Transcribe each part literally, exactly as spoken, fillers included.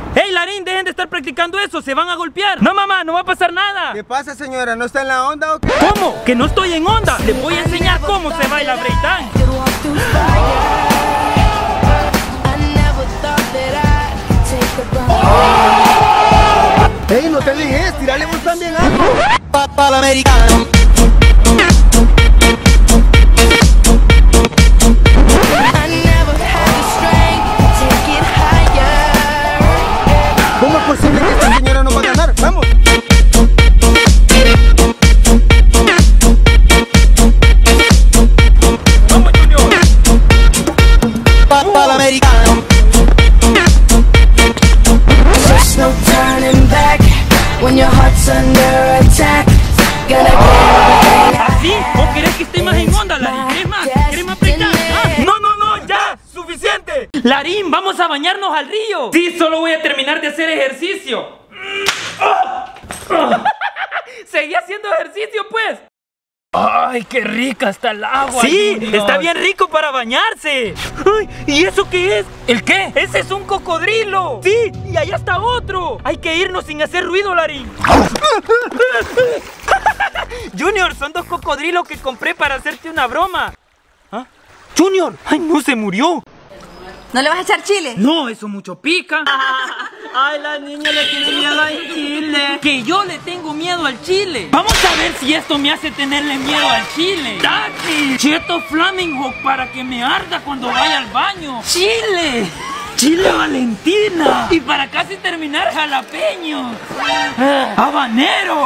¡Hey, Larín! Dejen de estar practicando eso, se van a golpear. No, mamá, no va a pasar nada. ¿Qué pasa, señora? ¿No está en la onda o qué? ¿Cómo? ¿Que no estoy en onda? Les voy a enseñar cómo se baila breakdance. ¡Ey, no te dejes! ¡Tírale vos también algo! Papá americano. ¿Cómo es posible que esta señora no va a ganar? ¡Vamos! ¡Vamos, Junior! Papá americano. There's no turning back when your heart's under attack. Gonna get ¿Así? ¿O querés que esté más en onda, Larín? ¿Querés más? ¿Querés más breakdance? ¿Ah? ¡No, no, no! ¡Ya! ¡Suficiente! Larín, vamos a bañarnos al río. Sí, solo voy a terminar de hacer ejercicio. Seguí haciendo ejercicio, pues. ¡Ay, qué rica está el agua! Sí, Junior, está bien rico para bañarse. Ay, ¿y eso qué es? ¿El qué? ¡Ese es un cocodrilo! Sí, y allá está otro. Hay que irnos sin hacer ruido, Larín. Junior, son dos cocodrilos que compré para hacerte una broma. ¿Ah? Junior, ay, no, se murió. ¿No le vas a echar chile? No, eso mucho pica. Ay, la niña le tiene miedo al chile. Que yo le tengo miedo al chile. Vamos a ver si esto me hace tenerle miedo al chile. ¡Tachi! Cheto Flamingo para que me arda cuando vaya al baño. ¡Chile! ¡Chile Valentina! Y para casi terminar, jalapeño. ¡Habanero!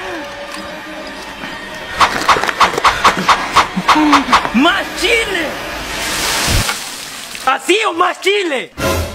¡Más chile! ¿Así o más chile?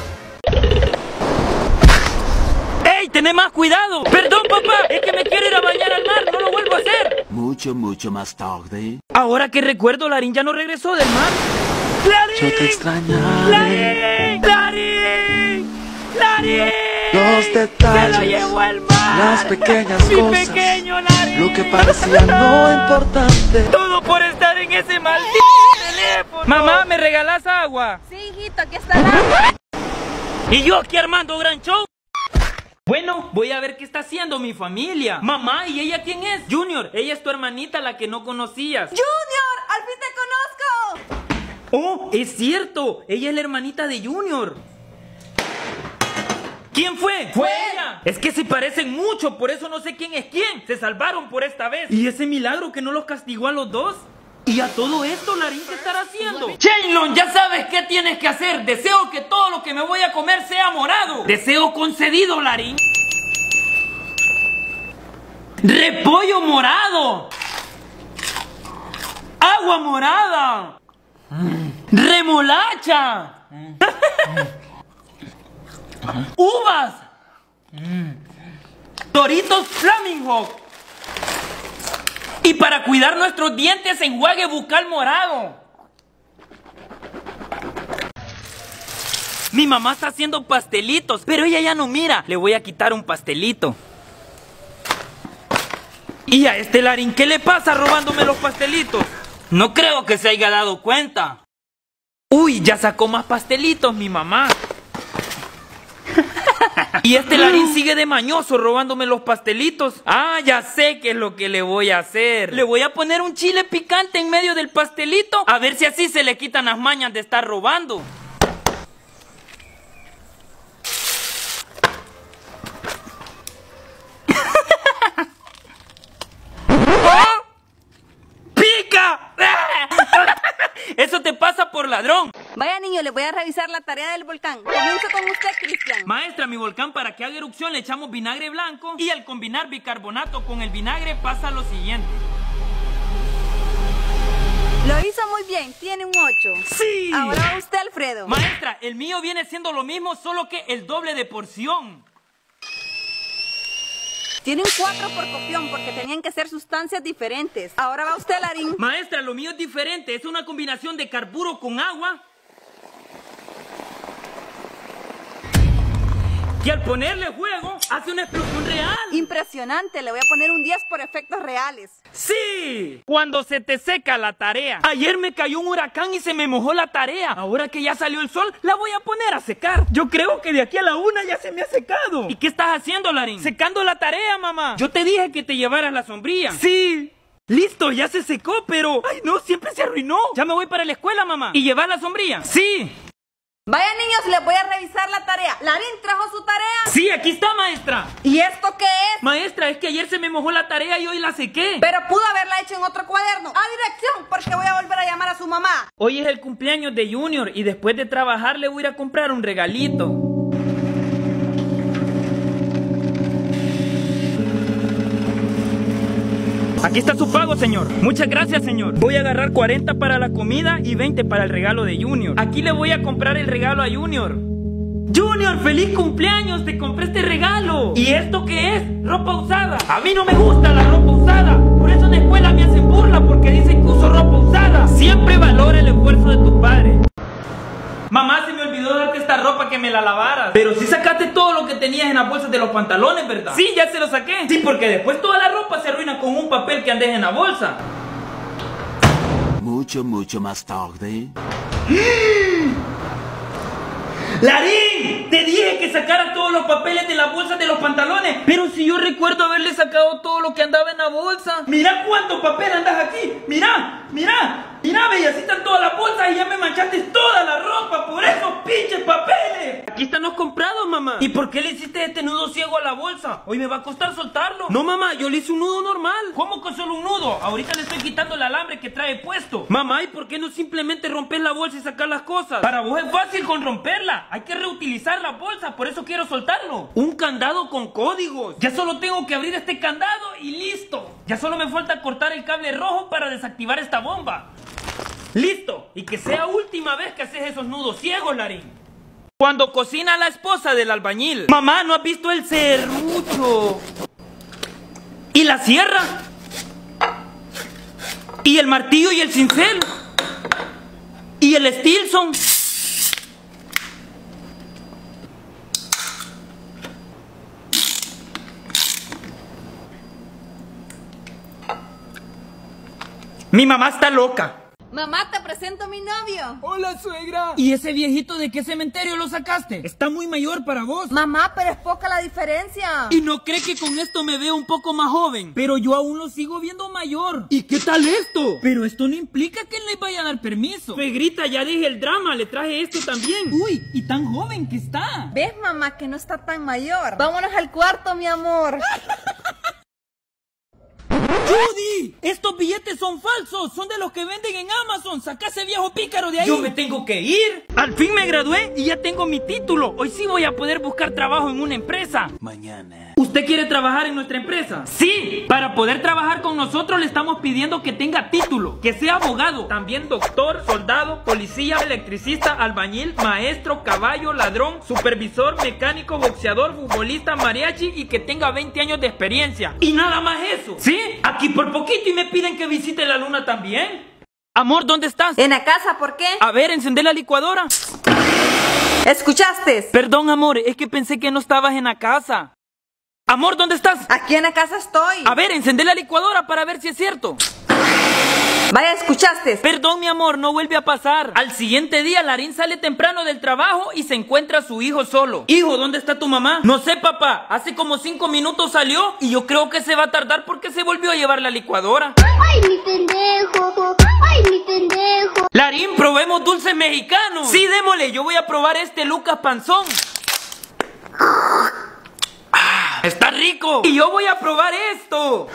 ¡Ey! ¡Tené más cuidado! ¡Perdón, papá! Es que me quiero ir a bañar al mar. No lo vuelvo a hacer. Mucho, mucho más tarde. Ahora que recuerdo, Larín ya no regresó del mar. ¡Larín! Yo te extrañaré. ¡Larín! ¡Larín! ¡Larín! Los detalles, ¡se lo llevó el mar! las pequeñas ¡Mi cosas, pequeño Larín! lo que parecía no importante. Todo por estar en ese maldito teléfono. Mamá, ¿me regalas agua? Sí, hijito, aquí está el agua. Y yo aquí armando gran show. Bueno, voy a ver qué está haciendo mi familia. Mamá, ¿y ella quién es? Junior, ella es tu hermanita, la que no conocías. ¡Junior! ¡Al fin te conozco! Oh, es cierto, ella es la hermanita de Junior. ¿Quién fue? ¡Fue ella! Es que se parecen mucho, por eso no sé quién es quién. Se salvaron por esta vez. ¿Y ese milagro que no los castigó a los dos? ¿Y a todo esto, Larín, qué estará haciendo? Shenlong, ya sabes qué tienes que hacer. Deseo que todo lo que me voy a comer sea morado. Deseo concedido, Larín. Repollo morado. Agua morada. Remolacha. Uvas. Doritos Flamingo. Y para cuidar nuestros dientes, enjuague bucal morado. Mi mamá está haciendo pastelitos, pero ella ya no mira. Le voy a quitar un pastelito. Y a este Larín, ¿qué le pasa robándome los pastelitos? No creo que se haya dado cuenta. Uy, ya sacó más pastelitos mi mamá. Y este Larín sigue de mañoso robándome los pastelitos. Ah, ya sé qué es lo que le voy a hacer. Le voy a poner un chile picante en medio del pastelito. A ver si así se le quitan las mañas de estar robando. ¡Oh! ¡Pica! Eso te pasa por ladrón. Vaya, niño, le voy a revisar la tarea del volcán. Comienzo con usted, Cristian. Maestra, mi volcán, para que haga erupción le echamos vinagre blanco y al combinar bicarbonato con el vinagre pasa lo siguiente. Lo hizo muy bien, tiene un ocho. ¡Sí! Ahora va usted, Alfredo. Maestra, el mío viene siendo lo mismo, solo que el doble de porción. Tiene un cuatro por copión porque tenían que ser sustancias diferentes. Ahora va usted, Larín. Maestra, lo mío es diferente, es una combinación de carburo con agua. Y al ponerle fuego, hace una explosión real. Impresionante, le voy a poner un diez por efectos reales. ¡Sí! Cuando se te seca la tarea. Ayer me cayó un huracán y se me mojó la tarea. Ahora que ya salió el sol, la voy a poner a secar. Yo creo que de aquí a la una ya se me ha secado. ¿Y qué estás haciendo, Larín? Secando la tarea, mamá. Yo te dije que te llevaras la sombrilla. Sí. Listo, ya se secó, pero... ¡Ay, no! Siempre se arruinó. Ya me voy para la escuela, mamá. ¿Y llevar la sombrilla? Sí. Vaya, niños, les voy a revisar la tarea. ¿Larín trajo su tarea? Sí, aquí está, maestra. ¿Y esto qué es? Maestra, es que ayer se me mojó la tarea y hoy la sequé. Pero pudo haberla hecho en otro cuaderno. A dirección, porque voy a volver a llamar a su mamá. Hoy es el cumpleaños de Junior y después de trabajar le voy a ir a comprar un regalito. Aquí está su pago, señor. Muchas gracias, señor. Voy a agarrar cuarenta para la comida y veinte para el regalo de Junior. Aquí le voy a comprar el regalo a Junior. Junior, feliz cumpleaños, te compré este regalo. ¿Y esto qué es? Ropa usada. A mí no me gusta la ropa usada. Por eso en la escuela me hacen burla porque dicen que uso ropa usada. Siempre valora el esfuerzo de tus padres. Mamá, se me olvidó darte esta ropa que me la lavaras. Pero sí sacaste todo lo que tenías en las bolsas de los pantalones, ¿verdad? Sí, ya se lo saqué. Sí, porque después toda la ropa se arruina con un papel que andes en la bolsa. Mucho, mucho más tarde. ¡Larín! Te dije que sacaras todos los papeles de las bolsas de los pantalones. Pero si yo recuerdo haberle sacado todo lo que andaba en la bolsa. Mira cuánto papel andas aquí. Mira, mira. Mira, bella, así están todas las bolsas y ya me manchaste toda la ropa por esos pinches papeles. Aquí están los comprados, mamá. ¿Y por qué le hiciste este nudo ciego a la bolsa? Hoy me va a costar soltarlo. No, mamá, yo le hice un nudo normal. ¿Cómo que solo un nudo? Ahorita le estoy quitando el alambre que trae puesto. Mamá, ¿y por qué no simplemente rompes la bolsa y sacas las cosas? Para vos es fácil con romperla. Hay que reutilizar la bolsa, por eso quiero soltarlo. Un candado con códigos. Ya solo tengo que abrir este candado y listo. Ya solo me falta cortar el cable rojo para desactivar esta bomba. ¡Listo! Y que sea última vez que haces esos nudos ciegos, Larín. Cuando cocina la esposa del albañil. Mamá, ¿no has visto el serrucho? ¿Y la sierra? ¿Y el martillo y el cincel? ¿Y el Stilson? Mi mamá está loca. Mamá, te presento a mi novio. Hola, suegra. ¿Y ese viejito de qué cementerio lo sacaste? Está muy mayor para vos. Mamá, pero es poca la diferencia. ¿Y no cree que con esto me veo un poco más joven? Pero yo aún lo sigo viendo mayor. ¿Y qué tal esto? Pero esto no implica que le vaya a dar permiso. Suegrita, ya dije el drama, le traje esto también. Uy, y tan joven que está. ¿Ves, mamá, que no está tan mayor? Vámonos al cuarto, mi amor. ¡Judy! Estos billetes son falsos, son de los que venden en Amazon. Saca ese viejo pícaro de ahí. Yo me tengo que ir. Al fin me gradué y ya tengo mi título. Hoy sí voy a poder buscar trabajo en una empresa. Mañana. ¿Usted quiere trabajar en nuestra empresa? Sí. Para poder trabajar con nosotros le estamos pidiendo que tenga título, que sea abogado, también doctor, soldado, policía, electricista, albañil, maestro, caballo, ladrón, supervisor, mecánico, boxeador, futbolista, mariachi y que tenga veinte años de experiencia. Y nada más eso. ¿Sí? Aquí por poquito y me piden que visite la luna también. Amor, ¿dónde estás? En la casa, ¿por qué? A ver, encendé la licuadora. ¿Escuchaste? Perdón, amor, es que pensé que no estabas en la casa. Amor, ¿dónde estás? Aquí en la casa estoy. A ver, encendé la licuadora para ver si es cierto. Vaya, ¿escuchaste? Perdón, mi amor, no vuelve a pasar. Al siguiente día, Larín sale temprano del trabajo y se encuentra a su hijo solo. Hijo, ¿dónde está tu mamá? No sé, papá. Hace como cinco minutos salió y yo creo que se va a tardar porque se volvió a llevar la licuadora. ¡Ay, mi pendejo! ¡Ay, mi pendejo! Larín, probemos dulces mexicanos. Sí, démosle. Yo voy a probar este Lucas Panzón. Ah, está rico. Y yo voy a probar esto.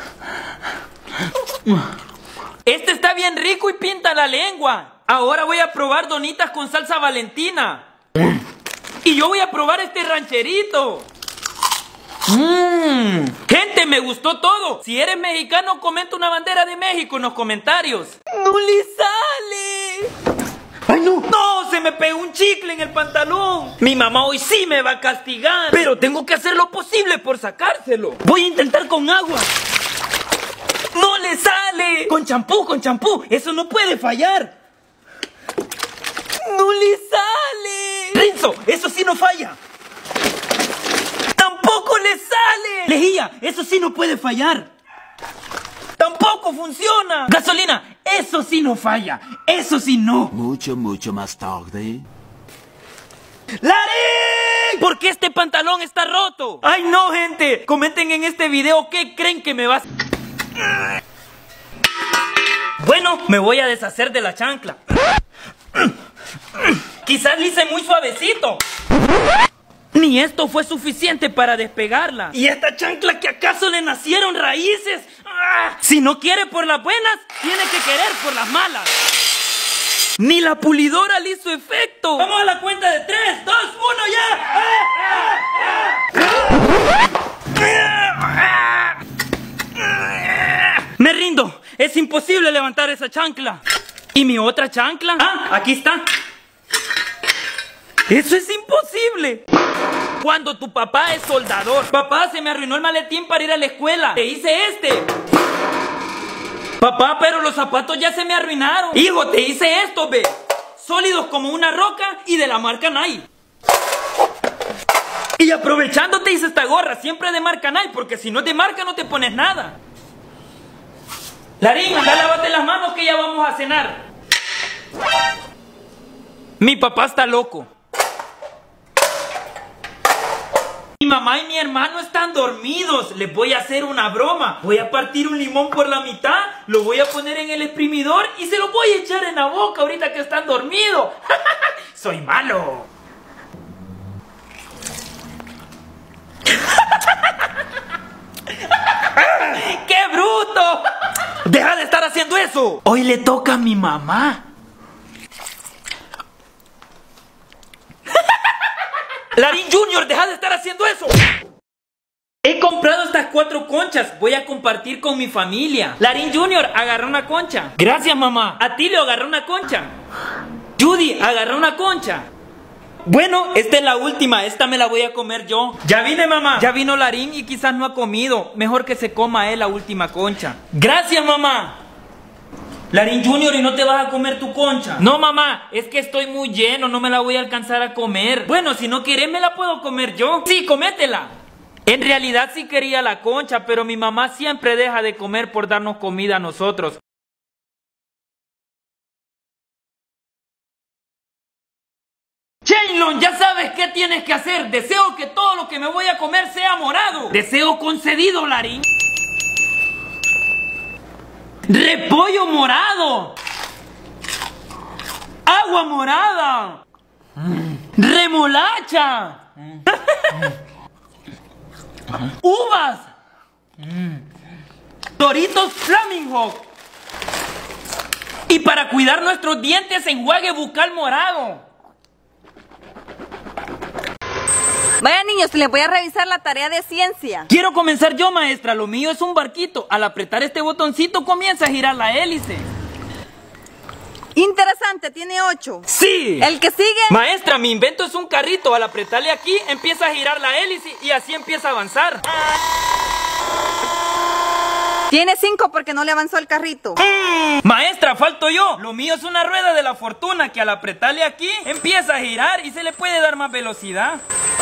Este está bien rico y pinta la lengua. Ahora voy a probar donitas con salsa Valentina. Y yo voy a probar este rancherito. Mmm. Gente, me gustó todo. Si eres mexicano, comenta una bandera de México en los comentarios. ¡No le sale! ¡Ay, no! ¡No! Se me pegó un chicle en el pantalón. Mi mamá hoy sí me va a castigar. Pero tengo que hacer lo posible por sacárselo. Voy a intentar con agua. ¡No le sale! Con champú, con champú. Eso no puede fallar. ¡No le sale! ¡Renzo! ¡Eso sí no falla! Lejía, eso sí no puede fallar. ¡Tampoco funciona! Gasolina, eso sí no falla. Eso sí no. Mucho, mucho más tarde. ¡Larín! ¿Por qué este pantalón está roto? ¡Ay no, gente! Comenten en este video qué creen que me va a... Bueno, me voy a deshacer de la chancla. Quizás le hice muy suavecito. Ni esto fue suficiente para despegarla. ¿Y esta chancla que acaso le nacieron raíces? ¡Ah! Si no quiere por las buenas, tiene que querer por las malas. Ni la pulidora le hizo efecto. Vamos a la cuenta de tres, dos, uno, ya. Me rindo. Es imposible levantar esa chancla. ¿Y mi otra chancla? Ah, aquí está. ¡Eso es imposible! Cuando tu papá es soldador. Papá, se me arruinó el maletín para ir a la escuela. Te hice este. Papá, pero los zapatos ya se me arruinaron. Hijo, te hice esto, ve. Sólidos como una roca y de la marca Nike. Y aprovechando te hice esta gorra, siempre de marca Nike, porque si no es de marca no te pones nada. Larín, anda, lávate las manos que ya vamos a cenar. Mi papá está loco. Mi mamá y mi hermano están dormidos. Les voy a hacer una broma. Voy a partir un limón por la mitad, lo voy a poner en el exprimidor y se lo voy a echar en la boca ahorita que están dormidos. Soy malo. ¡Qué bruto! ¡Deja de estar haciendo eso! Hoy le toca a mi mamá. Larín Junior, deja de estar haciendo eso. He comprado estas cuatro conchas. Voy a compartir con mi familia. Larín Junior, agarra una concha. Gracias, mamá. Atilio, agarra una concha. Judy, agarra una concha. Bueno, esta es la última. Esta me la voy a comer yo. Ya vine, mamá. Ya vino Larín y quizás no ha comido. Mejor que se coma él la última concha. Gracias, mamá. Larín Junior, ¿y no te vas a comer tu concha? No, mamá, es que estoy muy lleno, no me la voy a alcanzar a comer. Bueno, si no quieres me la puedo comer yo. Sí, cométela. En realidad sí quería la concha, pero mi mamá siempre deja de comer por darnos comida a nosotros. Shenlong, ya sabes qué tienes que hacer. Deseo que todo lo que me voy a comer sea morado. Deseo concedido, Larín. ¡Repollo morado! ¡Agua morada! ¡Remolacha! ¡Uvas! ¡Doritos Flaming Hawk! Y para cuidar nuestros dientes, enjuague bucal morado. Vaya, niños, les voy a revisar la tarea de ciencia. Quiero comenzar yo, maestra. Lo mío es un barquito. Al apretar este botoncito comienza a girar la hélice. Interesante, tiene ocho. ¡Sí! ¿El que sigue? Maestra, mi invento es un carrito. Al apretarle aquí empieza a girar la hélice y así empieza a avanzar. Tiene cinco porque no le avanzó el carrito. Mm. Maestra, falto yo. Lo mío es una rueda de la fortuna que al apretarle aquí empieza a girar y se le puede dar más velocidad.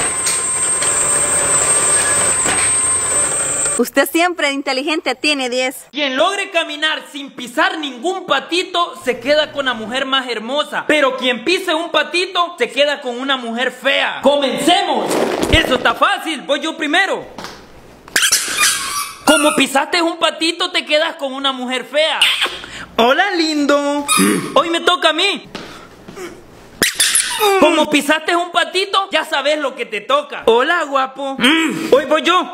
Usted siempre inteligente, tiene diez. Quien logre caminar sin pisar ningún patito se queda con la mujer más hermosa. Pero quien pise un patito se queda con una mujer fea. ¡Comencemos! Eso está fácil, voy yo primero. Como pisaste un patito te quedas con una mujer fea. Hola, lindo. Hoy me toca a mí. Como pisaste un patito, ya sabes lo que te toca. Hola, guapo. Hoy voy yo.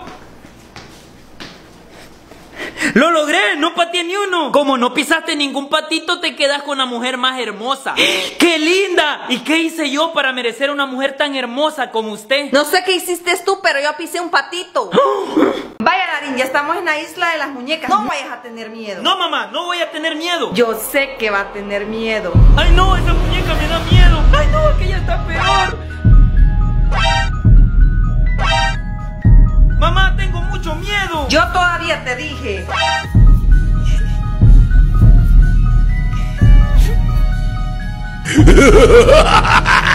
¡Lo logré! ¡No pateé ni uno! Como no pisaste ningún patito, te quedas con la mujer más hermosa. ¡Qué linda! ¿Y qué hice yo para merecer una mujer tan hermosa como usted? No sé qué hiciste tú, pero yo pisé un patito. Vaya, Larín, ya estamos en la isla de las muñecas. No vayas a tener miedo. No, mamá, no voy a tener miedo. Yo sé que va a tener miedo. ¡Ay, no! Esa muñeca me da miedo. ¡Ay, no! Aquella está peor. Mamá, tengo mucho miedo. Yo todavía te dije.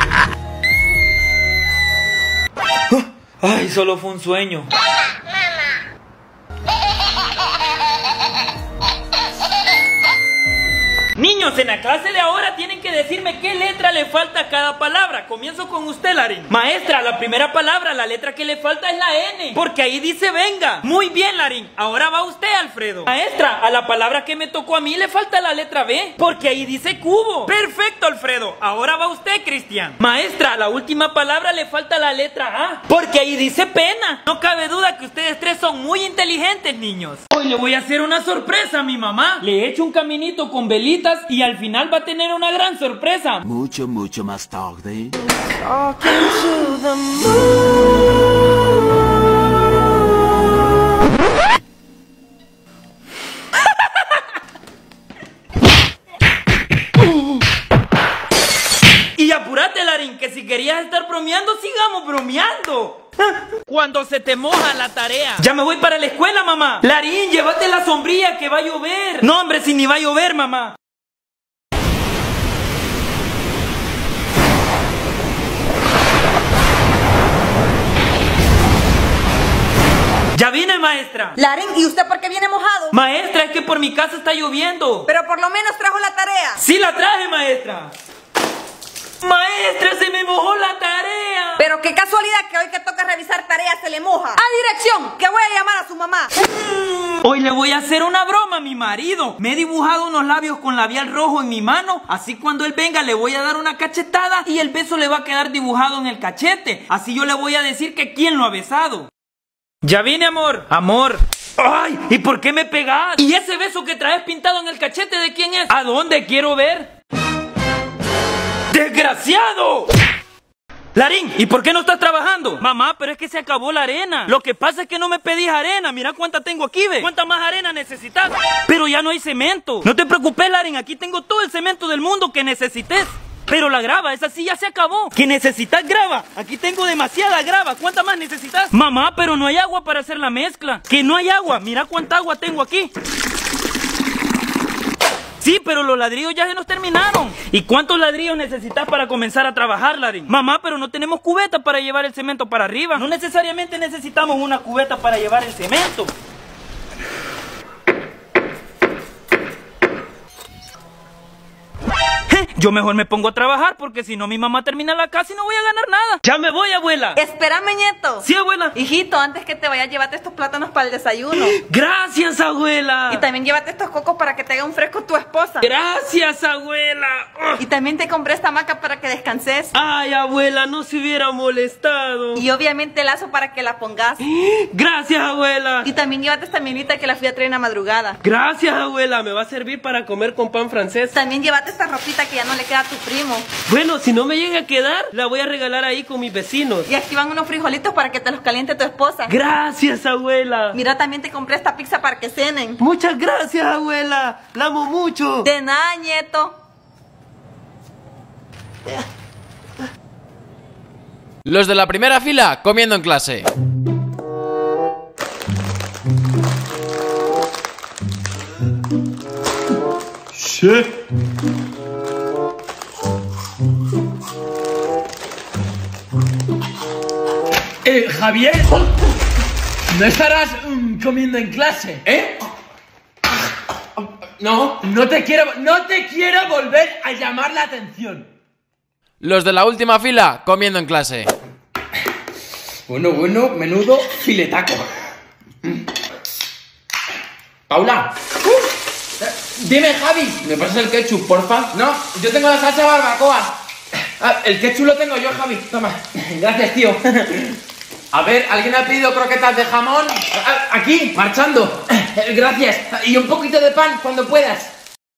Ay, solo fue un sueño. Niños, en la clase de ahora tienen que decirme qué letra le falta a cada palabra. Comienzo con usted, Larín. Maestra, la primera palabra, la letra que le falta es la N, porque ahí dice venga. Muy bien, Larín. Ahora va usted, Alfredo. Maestra, a la palabra que me tocó a mí le falta la letra B, porque ahí dice cubo. Perfecto, Alfredo. Ahora va usted, Cristian. Maestra, a la última palabra le falta la letra A, porque ahí dice pena. No cabe duda que ustedes tres son muy inteligentes, niños. Hoy le voy a hacer una sorpresa a mi mamá. Le he hecho un caminito con velitas y al final va a tener una gran sorpresa. Mucho, mucho más tarde. Y apúrate, Larín, que si querías estar bromeando, sigamos bromeando. Cuando se te moja la tarea. Ya me voy para la escuela, mamá. Larín, llévate la sombrilla que va a llover. No, hombre, si ni va a llover, mamá. Ya vine, maestra. Larín, ¿y usted por qué viene mojado? Maestra, es que por mi casa está lloviendo. Pero por lo menos trajo la tarea. Sí la traje, maestra. Maestra, se me mojó la tarea. Pero qué casualidad que hoy que toca revisar tareas se le moja. A dirección, que voy a llamar a su mamá. Hoy le voy a hacer una broma a mi marido. Me he dibujado unos labios con labial rojo en mi mano. Así cuando él venga le voy a dar una cachetada y el beso le va a quedar dibujado en el cachete. Así yo le voy a decir que quién lo ha besado. Ya vine, amor. Amor. Ay, ¿y por qué me pegas? ¿Y ese beso que traes pintado en el cachete de quién es? ¿A dónde quiero ver? ¡Desgraciado! Larín, ¿y por qué no estás trabajando? Mamá, pero es que se acabó la arena. Lo que pasa es que no me pedís arena. Mira cuánta tengo aquí, ve. ¿Cuánta más arena necesitas? Pero ya no hay cemento. No te preocupes, Larín, aquí tengo todo el cemento del mundo que necesites. Pero la grava, esa sí ya se acabó. ¿Que necesitas grava? Aquí tengo demasiada grava. ¿Cuánta más necesitas? Mamá, pero no hay agua para hacer la mezcla. Que no hay agua. Mira cuánta agua tengo aquí. Sí, pero los ladrillos ya se nos terminaron. ¿Y cuántos ladrillos necesitas para comenzar a trabajar, Larín? Mamá, pero no tenemos cubeta para llevar el cemento para arriba. No necesariamente necesitamos una cubeta para llevar el cemento. Yo mejor me pongo a trabajar porque si no mi mamá termina la casa y no voy a ganar nada. Ya me voy, abuela. Espérame, nieto. Sí, abuela. Hijito, antes que te vayas, llévate estos plátanos para el desayuno. Gracias, abuela. Y también llévate estos cocos para que te haga un fresco tu esposa. Gracias, abuela. Y también te compré esta hamaca para que descanses. Ay, abuela, no se hubiera molestado. Y obviamente el lazo para que la pongas. Gracias, abuela. Y también llévate esta mielita que la fui a traer en la madrugada. Gracias, abuela, me va a servir para comer con pan francés. También llévate esta ropita que ya no le queda a tu primo. Bueno, si no me llega a quedar, la voy a regalar ahí con mis vecinos. Y aquí van unos frijolitos para que te los caliente tu esposa. Gracias, abuela. Mira, también te compré esta pizza para que cenen. Muchas gracias, abuela. La amo mucho. De nada, nieto. Los de la primera fila comiendo en clase. Sí. Eh, Javier, ¿no estarás mm, comiendo en clase? ¿Eh? No, no te quiero, no te quiero volver a llamar la atención. Los de la última fila comiendo en clase. Bueno, bueno, menudo filetaco. Paula. Uh, dime, Javi, ¿me pasas el ketchup, porfa? No, yo tengo la salsa barbacoa. Ah, el ketchup lo tengo yo, Javi. Toma. Gracias, tío. A ver, ¿alguien ha pedido croquetas de jamón? Aquí, marchando. Gracias. Y un poquito de pan cuando puedas.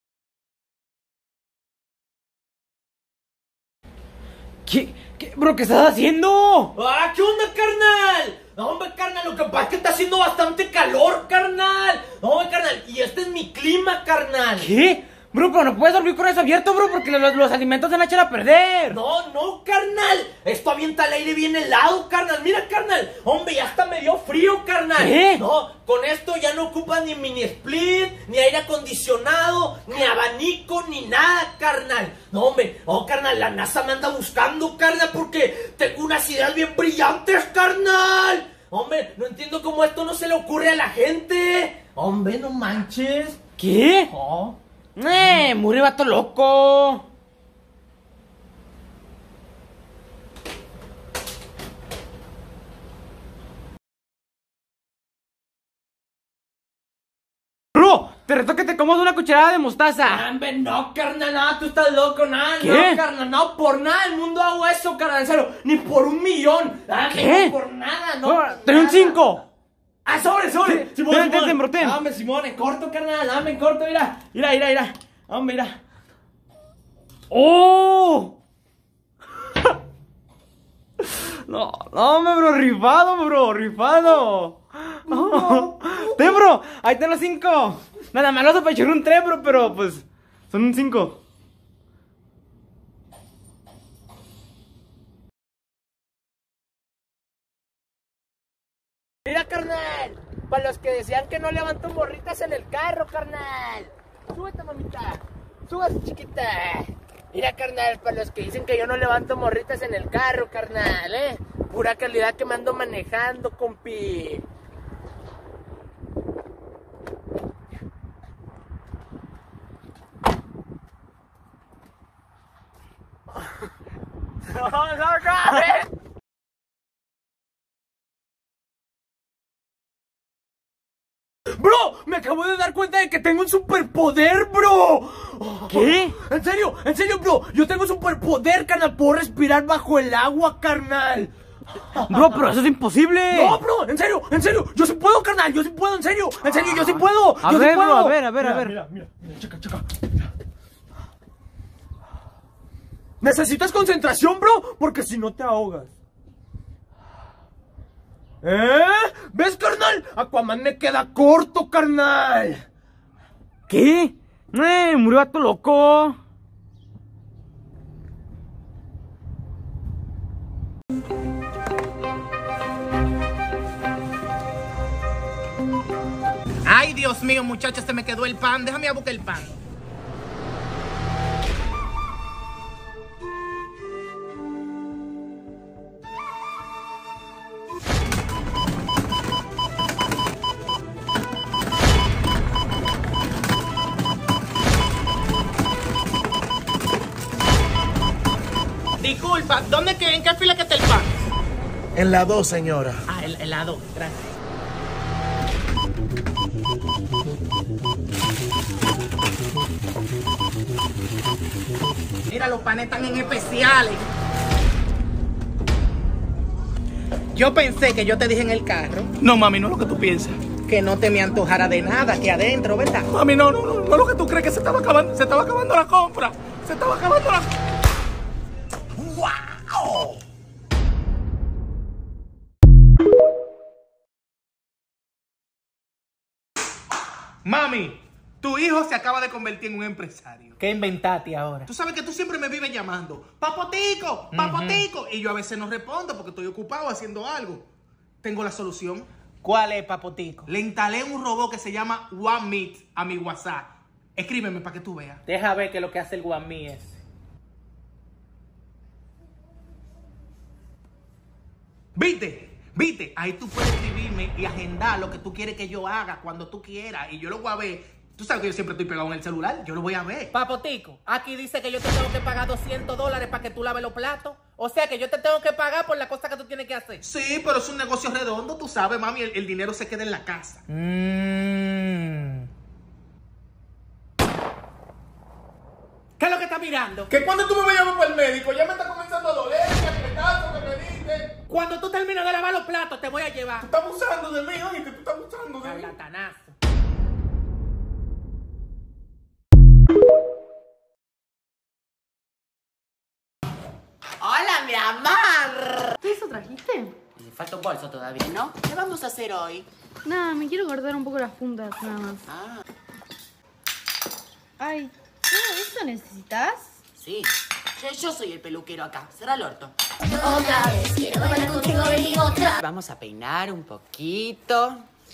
¿Qué? ¿Qué? ¿Bro, qué estás haciendo? ¡Ah, qué onda, carnal! No, hombre, carnal, lo que pasa es que está haciendo bastante calor, carnal. No, hombre, carnal, y este es mi clima, carnal. ¿Qué? Bro, pero no puedes dormir con eso abierto, bro, porque los, los alimentos se van a echar a perder. No, no, carnal. Esto avienta el aire bien helado, carnal. Mira, carnal. Hombre, ya hasta me dio frío, carnal. ¿Qué? No, con esto ya no ocupas ni mini split, ni aire acondicionado, ni abanico, ni nada, carnal. No, hombre, oh, carnal, la NASA me anda buscando, carnal, porque tengo unas ideas bien brillantes, carnal. Hombre, no entiendo cómo esto no se le ocurre a la gente. Hombre, no manches. ¿Qué? Oh. ¡Eh! ¡Mure, vato loco! ¡Bro! Te reto que te comas una cucharada de mostaza. ¡Hombre, no, carnal! No, tú estás loco, nada. ¿Qué? No, carnal, no, por nada del mundo hago eso, carnal, en serio. Ni por un millón. ¿Qué? No, por nada, no. Oh, ¡ten un cinco! ¡Ah, sobre, sobre! Sí, Simón, ten, ten, ten, ten. Dame, Simón, en corto, carnal, dame, en corto, mira. Mira, mira, mira. Hombre, mira. ¡Oh! No, no, hombre, bro, rifado, bro, rifado. No. Ten, bro, ahí están los cinco. Nada más, no se pechar un tres, bro, pero pues son un cinco. Mira, carnal, para los que decían que no levanto morritas en el carro, carnal. Súbete, mamita. Súbete, chiquita. Mira, carnal, para los que dicen que yo no levanto morritas en el carro, carnal, eh. Pura calidad que me ando manejando, compi. No, no, no, eh. Bro, me acabo de dar cuenta de que tengo un superpoder, bro. ¿Qué? En serio, en serio, bro. Yo tengo un superpoder, carnal. Puedo respirar bajo el agua, carnal. Bro, pero eso es imposible. No, bro, en serio, en serio. Yo sí puedo, carnal. Yo sí puedo, en serio. En serio, yo sí puedo. A ver, bro, a ver, a ver, a ver. Mira, mira, mira, checa, checa. Necesitas concentración, bro, porque si no te ahogas. ¿Eh? ¿Ves, carnal? Aquaman me queda corto, carnal. ¿Qué? ¡Eh! Murió vato loco. Ay, Dios mío, muchachos, se me quedó el pan. Déjame a buscar el pan. Disculpa, ¿dónde que, en qué fila que está el pan? En la dos, señora. Ah, en, en la dos, gracias. Mira, los panes están en especiales. Yo pensé que yo te dije en el carro. No, mami, no es lo que tú piensas. Que no te me antojara de nada aquí adentro, ¿verdad? Mami, no, no, no, no es lo que tú crees, que se estaba acabando, se estaba acabando la compra. Se estaba acabando la... ¡Wow! Mami, tu hijo se acaba de convertir en un empresario. ¿Qué inventaste ahora? Tú sabes que tú siempre me vives llamando, papotico, papotico, uh-huh. Y yo a veces no respondo porque estoy ocupado haciendo algo. Tengo la solución. ¿Cuál es, papotico? Le instalé un robot que se llama One Meet a mi WhatsApp. Escríbeme para que tú veas. Deja ver qué es lo que hace el One Meet ese. ¿Viste? ¿Viste? Ahí tú puedes escribirme y agendar lo que tú quieres que yo haga cuando tú quieras. Y yo lo voy a ver. Tú sabes que yo siempre estoy pegado en el celular. Yo lo voy a ver. Papotico, aquí dice que yo te tengo que pagar doscientos dólares para que tú laves los platos. O sea que yo te tengo que pagar por la cosa que tú tienes que hacer. Sí, pero es un negocio redondo, tú sabes, mami. El, el dinero se queda en la casa. Mmm. ¿Qué es lo que estás mirando? Que cuando tú me vayas para el médico, ya me está comenzando a doler, que me caso, que me diste. Cuando tú termines de lavar los platos, te voy a llevar. Tú estás abusando de mí, oye, que tú estás abusando de mí. Charlatanazo. Hola, mi amor. ¿Qué eso trajiste? Me falta un bolso todavía, ¿no? ¿Qué vamos a hacer hoy? Nada, me quiero cortar un poco las puntas, nada más. Ah. Ay, ¿todo esto necesitas? Sí. Yo, yo soy el peluquero acá. Cerra el orto. Otra vez quiero bailar contigo y otra. Vamos a peinar un poquito.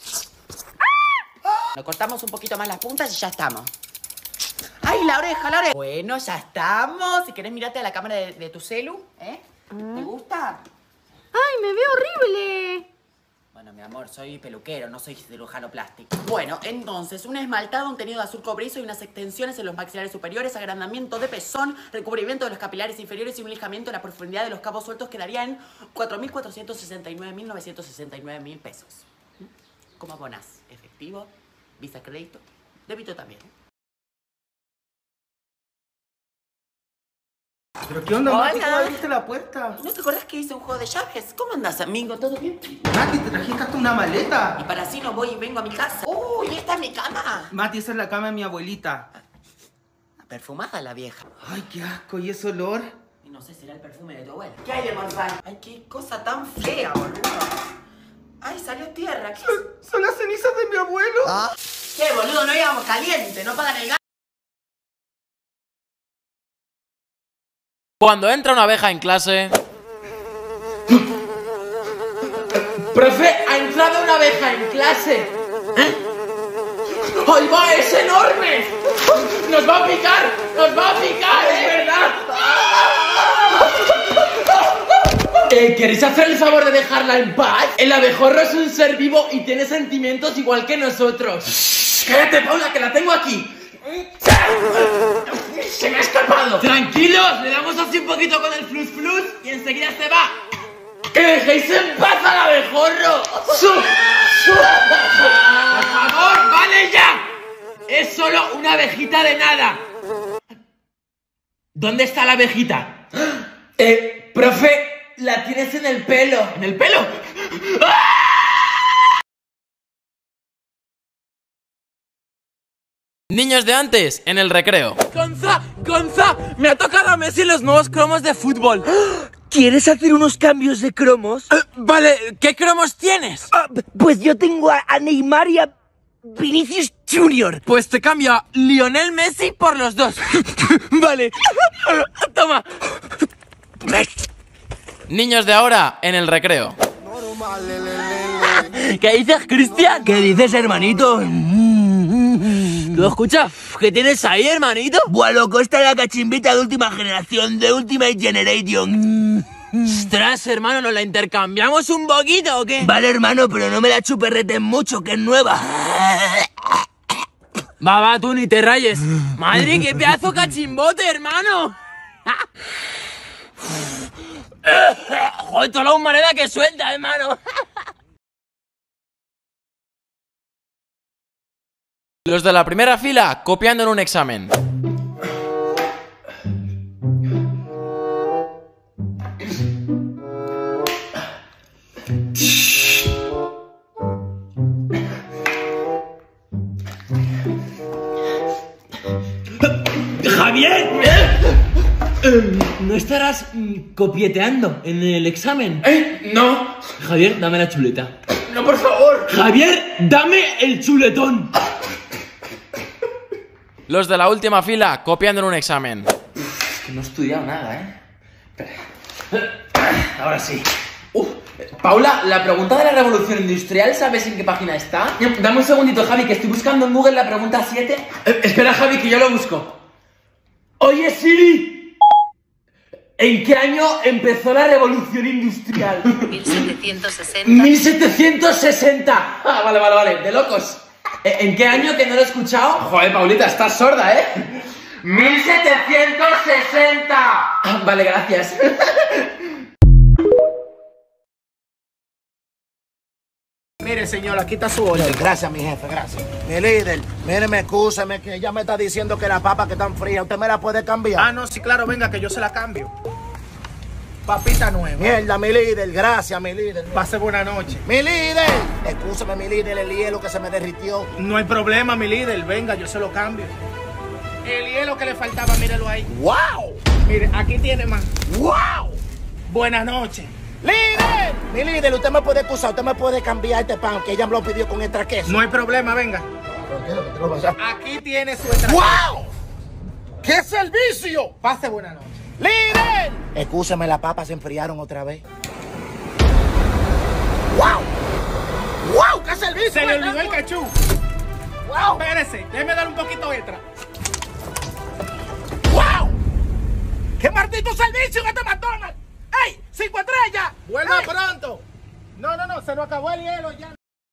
Nos cortamos un poquito más las puntas y ya estamos. ¡Ay, la oreja, la oreja! Bueno, ya estamos. Si querés, mirate a la cámara de, de tu celu, ¿eh? ¿Te gusta? ¡Ay, me veo horrible! Bueno, mi amor, soy peluquero, no soy cirujano plástico. Bueno, entonces, un esmaltado, un teñido de azul cobrizo y unas extensiones en los maxilares superiores, agrandamiento de pezón, recubrimiento de los capilares inferiores y un lijamiento en la profundidad de los cabos sueltos quedaría en cuatro mil cuatrocientos sesenta y nueve mil novecientos sesenta y nueve mil pesos. ¿Cómo abonás? ¿Efectivo? ¿Visa crédito? Débito también. ¿Pero qué onda, Mati? ¿Cómo abriste la puerta? ¿No te acordás que hice un juego de llaves? ¿Cómo andás, amigo? ¿Todo bien? Mati, te trajiste hasta una maleta. Y para así no voy y vengo a mi casa. ¡Uy, esta es mi cama! Mati, esa es la cama de mi abuelita. Perfumada la vieja. Ay, qué asco. ¿Y ese olor? Y no sé, será el perfume de tu abuela. ¿Qué hay de morfar? Ay, qué cosa tan fea, boludo. Ay, salió tierra. ¿Qué? Son las cenizas de mi abuelo. ¿Ah? ¿Qué, boludo? No íbamos caliente, no pagan el gas. Cuando entra una abeja en clase... ¡Profe! ¡Ha entrado una abeja en clase! ¿Eh? ¡Ay, va! ¡Es enorme! ¡Nos va a picar! ¡Nos va a picar! ¡Es verdad! Eh, ¿Queréis hacer el favor de dejarla en paz? El abejorro es un ser vivo y tiene sentimientos igual que nosotros. ¡Cállate, Paula, que la tengo aquí! ¡Se me ha escapado! Tranquilos, le damos así un poquito con el flus flus y enseguida se va. ¡Que dejéis en paz al abejorro! ¡Su! ¡Su! ¡Por favor, vale ya! Es solo una abejita de nada. ¿Dónde está la abejita? Eh, profe, la tienes en el pelo. ¿En el pelo? ¡Ah! Niños de antes, en el recreo. ¡Gonza! ¡Gonza! Me ha tocado a Messi los nuevos cromos de fútbol. ¿Quieres hacer unos cambios de cromos? Uh, vale, ¿qué cromos tienes? Uh, pues yo tengo a, a Neymar y a Vinicius Junior. Pues te cambio a Lionel Messi por los dos. Vale. Toma. Niños de ahora, en el recreo. ¿Qué dices, Cristian? ¿Qué dices, hermanito? ¿Lo escuchas? ¿Qué tienes ahí, hermanito? Buah, loco, esta es la cachimbita de última generación, de Ultimate Generation. Ostras, hermano, ¿nos la intercambiamos un poquito o qué? Vale, hermano, pero no me la chuperretes mucho, que es nueva. Va, va, tú ni te rayes. Madre, qué pedazo cachimbote, hermano. Joder, toda la humareda que suelta, hermano. Los de la primera fila copiando en un examen. ¡Javier! ¿No estarás copieteando en el examen? ¿Eh? No. Javier, dame la chuleta. No, por favor. Javier, dame el chuletón. Los de la última fila copiando en un examen. Es que no he estudiado nada, ¿eh? Espera. Ahora sí. Uf. Paula, la pregunta de la revolución industrial, ¿sabes en qué página está? Dame un segundito, Javi, que estoy buscando en Google la pregunta siete. Eh, espera, Javi, que yo lo busco. Oye, Siri, ¿en qué año empezó la revolución industrial? mil setecientos sesenta. mil setecientos sesenta. Ah, vale, vale, vale, de locos. ¿En qué año, que no lo he escuchado? Joder, Paulita, estás sorda, ¿eh? mil setecientos sesenta. Ah, vale, gracias. Mire, señor, aquí está su orden. Gracias, mi jefe, gracias. Mi líder, míreme, excúseme, que ella me está diciendo que la papa que están fría, ¿usted me la puede cambiar? Ah, no, sí, claro, venga, que yo se la cambio. Papita nueva. Mierda, mi líder, gracias, mi líder. Pase buena noche. ¡Mi líder! Excúseme, mi líder, el hielo que se me derritió. No hay problema, mi líder, venga, yo se lo cambio. El hielo que le faltaba, mírelo ahí. ¡Wow! Mire, aquí tiene más. ¡Wow! Buenas noches. ¡Líder! Mi líder, usted me puede excusar, usted me puede cambiar este pan que ella me lo pidió con extra queso. No hay problema, venga. Aquí tiene su extra queso. ¡Wow! ¡Qué servicio! Pase buena noche. ¡Líder! Excúseme, las papas se enfriaron otra vez. ¡Wow! ¡Wow! ¡Qué servicio! Se le olvidó el cachú. ¡Wow! Espérese, déjeme dar un poquito extra. ¡Wow! ¡Qué maldito servicio que te McDonald's! ¡Ey! ¡Cinco estrellas! ¡Vuelva ¡Ey! pronto! No, no, no, se nos acabó el hielo ya.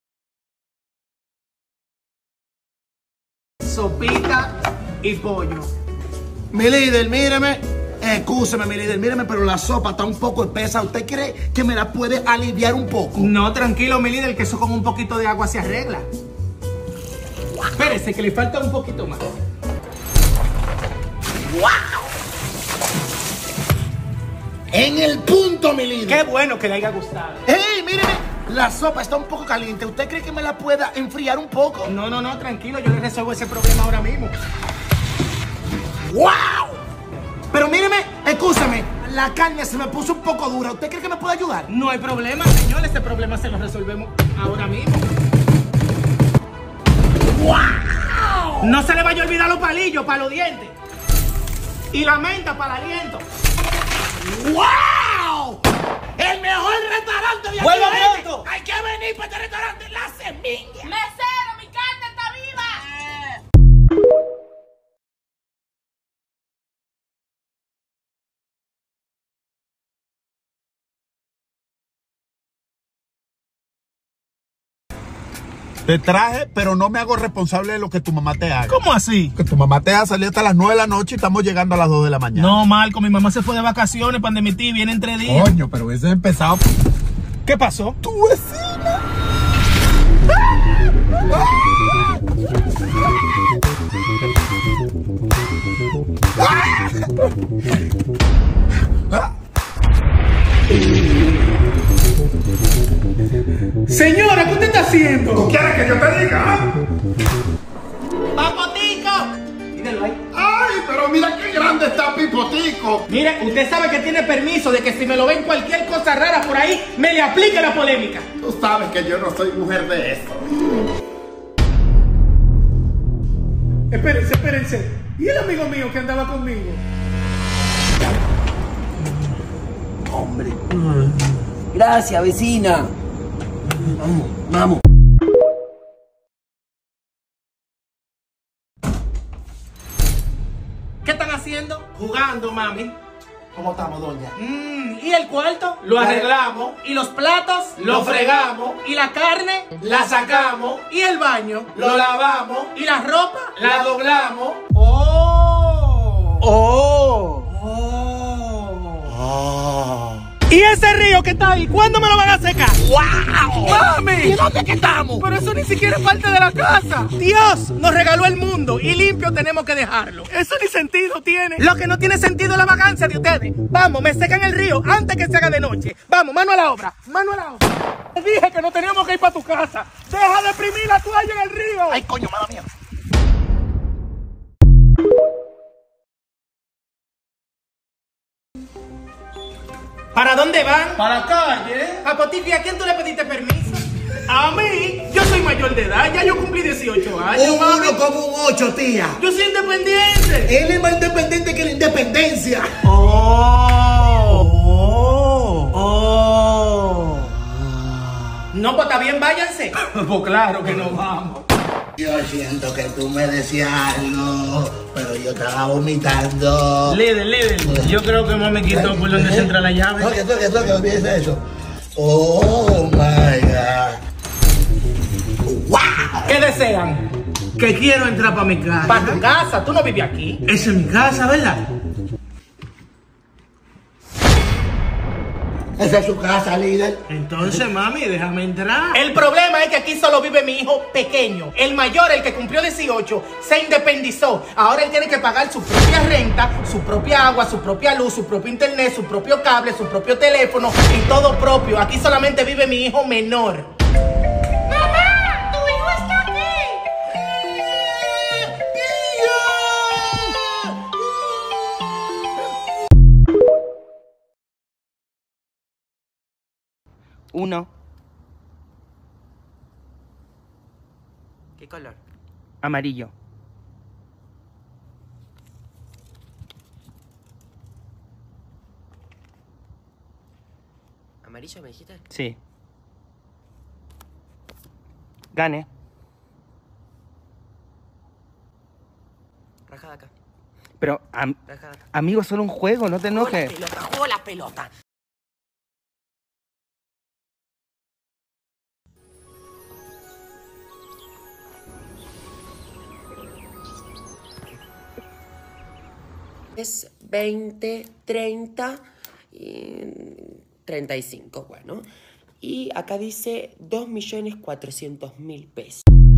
Sopita y pollo. Mi líder, míreme. Excúseme, mi líder, míreme, pero la sopa está un poco espesa. ¿Usted cree que me la puede aliviar un poco? No, tranquilo, mi líder, que eso con un poquito de agua se arregla. Espérese, que le falta un poquito más. ¡Wow! En el punto, mi líder. Qué bueno que le haya gustado. ¡Ey, míreme! La sopa está un poco caliente. ¿Usted cree que me la pueda enfriar un poco? No, no, no, tranquilo, yo le resuelvo ese problema ahora mismo. ¡Wow! Pero míreme, excúseme, la carne se me puso un poco dura. ¿Usted cree que me puede ayudar? No hay problema, señor, ese problema se lo resolvemos ahora mismo. ¡Wow! No se le vaya a olvidar los palillos para los dientes. Y la menta para el aliento. ¡Wow! ¡El mejor restaurante de aquí! ¡Vuelva pronto! ¡Hay que venir para este restaurante! ¡La Semilla! ¡Mesero, mi carne está viva! Te traje, pero no me hago responsable de lo que tu mamá te haga. ¿Cómo así? Que tu mamá te haga salir hasta las nueve de la noche y estamos llegando a las dos de la mañana. No, Marco, mi mamá se fue de vacaciones para mi tía, viene entre días. Coño, pero hubiese empezado. ¿Qué pasó? Tu vecina. Señora, ¿qué usted está haciendo? ¿Tú quieres que yo te diga? ¡Papotico! Míralo ahí. ¡Ay, pero mira qué grande está Pipotico! Mire, usted sabe que tiene permiso de que si me lo ven cualquier cosa rara por ahí, me le aplique la polémica. Tú sabes que yo no soy mujer de eso. Espérense, espérense. ¿Y el amigo mío que andaba conmigo? Hombre. Gracias, vecina. Vamos, vamos. ¿Qué están haciendo? Jugando, mami. ¿Cómo estamos, doña? Mm, ¿y el cuarto? Lo arreglamos. ¿Y los platos? Lo fregamos. ¿Y la carne? La sacamos. ¿Y el baño? Lo lavamos. ¿Y la ropa? La doblamos. ¡Oh! ¡Oh! ¡Oh! ¿Y ese río que está ahí? ¿Cuándo me lo van a secar? ¡Wow! ¡Mami! ¿Y dónde que estamos? Pero eso ni siquiera es parte de la casa. Dios nos regaló el mundo y limpio tenemos que dejarlo. Eso ni sentido tiene. Lo que no tiene sentido es la vagancia de ustedes. Vamos, me secan el río antes que se haga de noche. Vamos, mano a la obra. Mano a la obra. Te dije que no teníamos que ir para tu casa. Deja de exprimir la toalla en el río. Ay, coño, mala mía. ¿Para dónde van? Para la calle. A Potifi, ¿a quién tú le pediste permiso? A mí. Yo soy mayor de edad, ya yo cumplí dieciocho años. Un mami. uno como un ocho, tía. Yo soy independiente. Él es más independiente que la independencia. Oh. Oh. Oh. No, pues está bien, váyanse. Pues claro que nos vamos. Yo siento que tú me decías algo, pero yo estaba vomitando. Líder, líder, yo creo que mami quitó por donde se entra la llave. Toque, toque, toque, olvídese eso. Oh my God. Wow. ¿Qué desean? Que quiero entrar para mi casa. ¿Para tu casa? ¿Tú no vives aquí? Esa es mi casa, ¿verdad? Esa es su casa, líder. Entonces, mami, déjame entrar. El problema es que aquí solo vive mi hijo pequeño. El mayor, el que cumplió dieciocho, se independizó. Ahora él tiene que pagar su propia renta, su propia agua, su propia luz, su propio internet, su propio cable, su propio teléfono y todo propio. Aquí solamente vive mi hijo menor. ¡Mamá! ¡Tu hijo está aquí! Uno. ¿Qué color? Amarillo. ¿Amarillo me dijiste? Sí. Gane. Raja de acá. Pero, am Raja de acá. amigo, es solo un juego, no te Juego la enojes. pelota, juego la pelota. Es veinte, treinta y treinta y cinco, bueno. Y acá dice dos millones cuatrocientos mil pesos.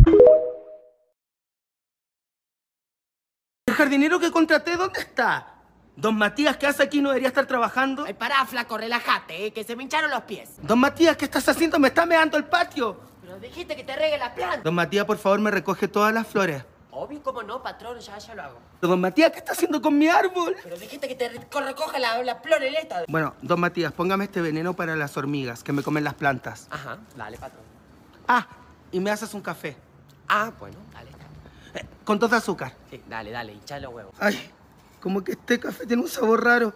¿El jardinero que contraté dónde está? Don Matías, ¿qué hace aquí? ¿No debería estar trabajando? Ay, pará, flaco, relájate, eh, que se me hincharon los pies. Don Matías, ¿qué estás haciendo? Me está meando el patio. Pero dijiste que te regue la planta. Don Matías, por favor, me recoge todas las flores. Obvio, cómo no, patrón, ya, ya lo hago. Don Matías, ¿qué está haciendo con mi árbol? Pero dijiste que te recoja la, la floreleta. Bueno, don Matías, póngame este veneno para las hormigas que me comen las plantas. Ajá, dale, patrón. Ah, y me haces un café. Ah, bueno, dale. Eh, con todo azúcar. Sí, dale, dale, hincha los huevos. Ay, como que este café tiene un sabor raro.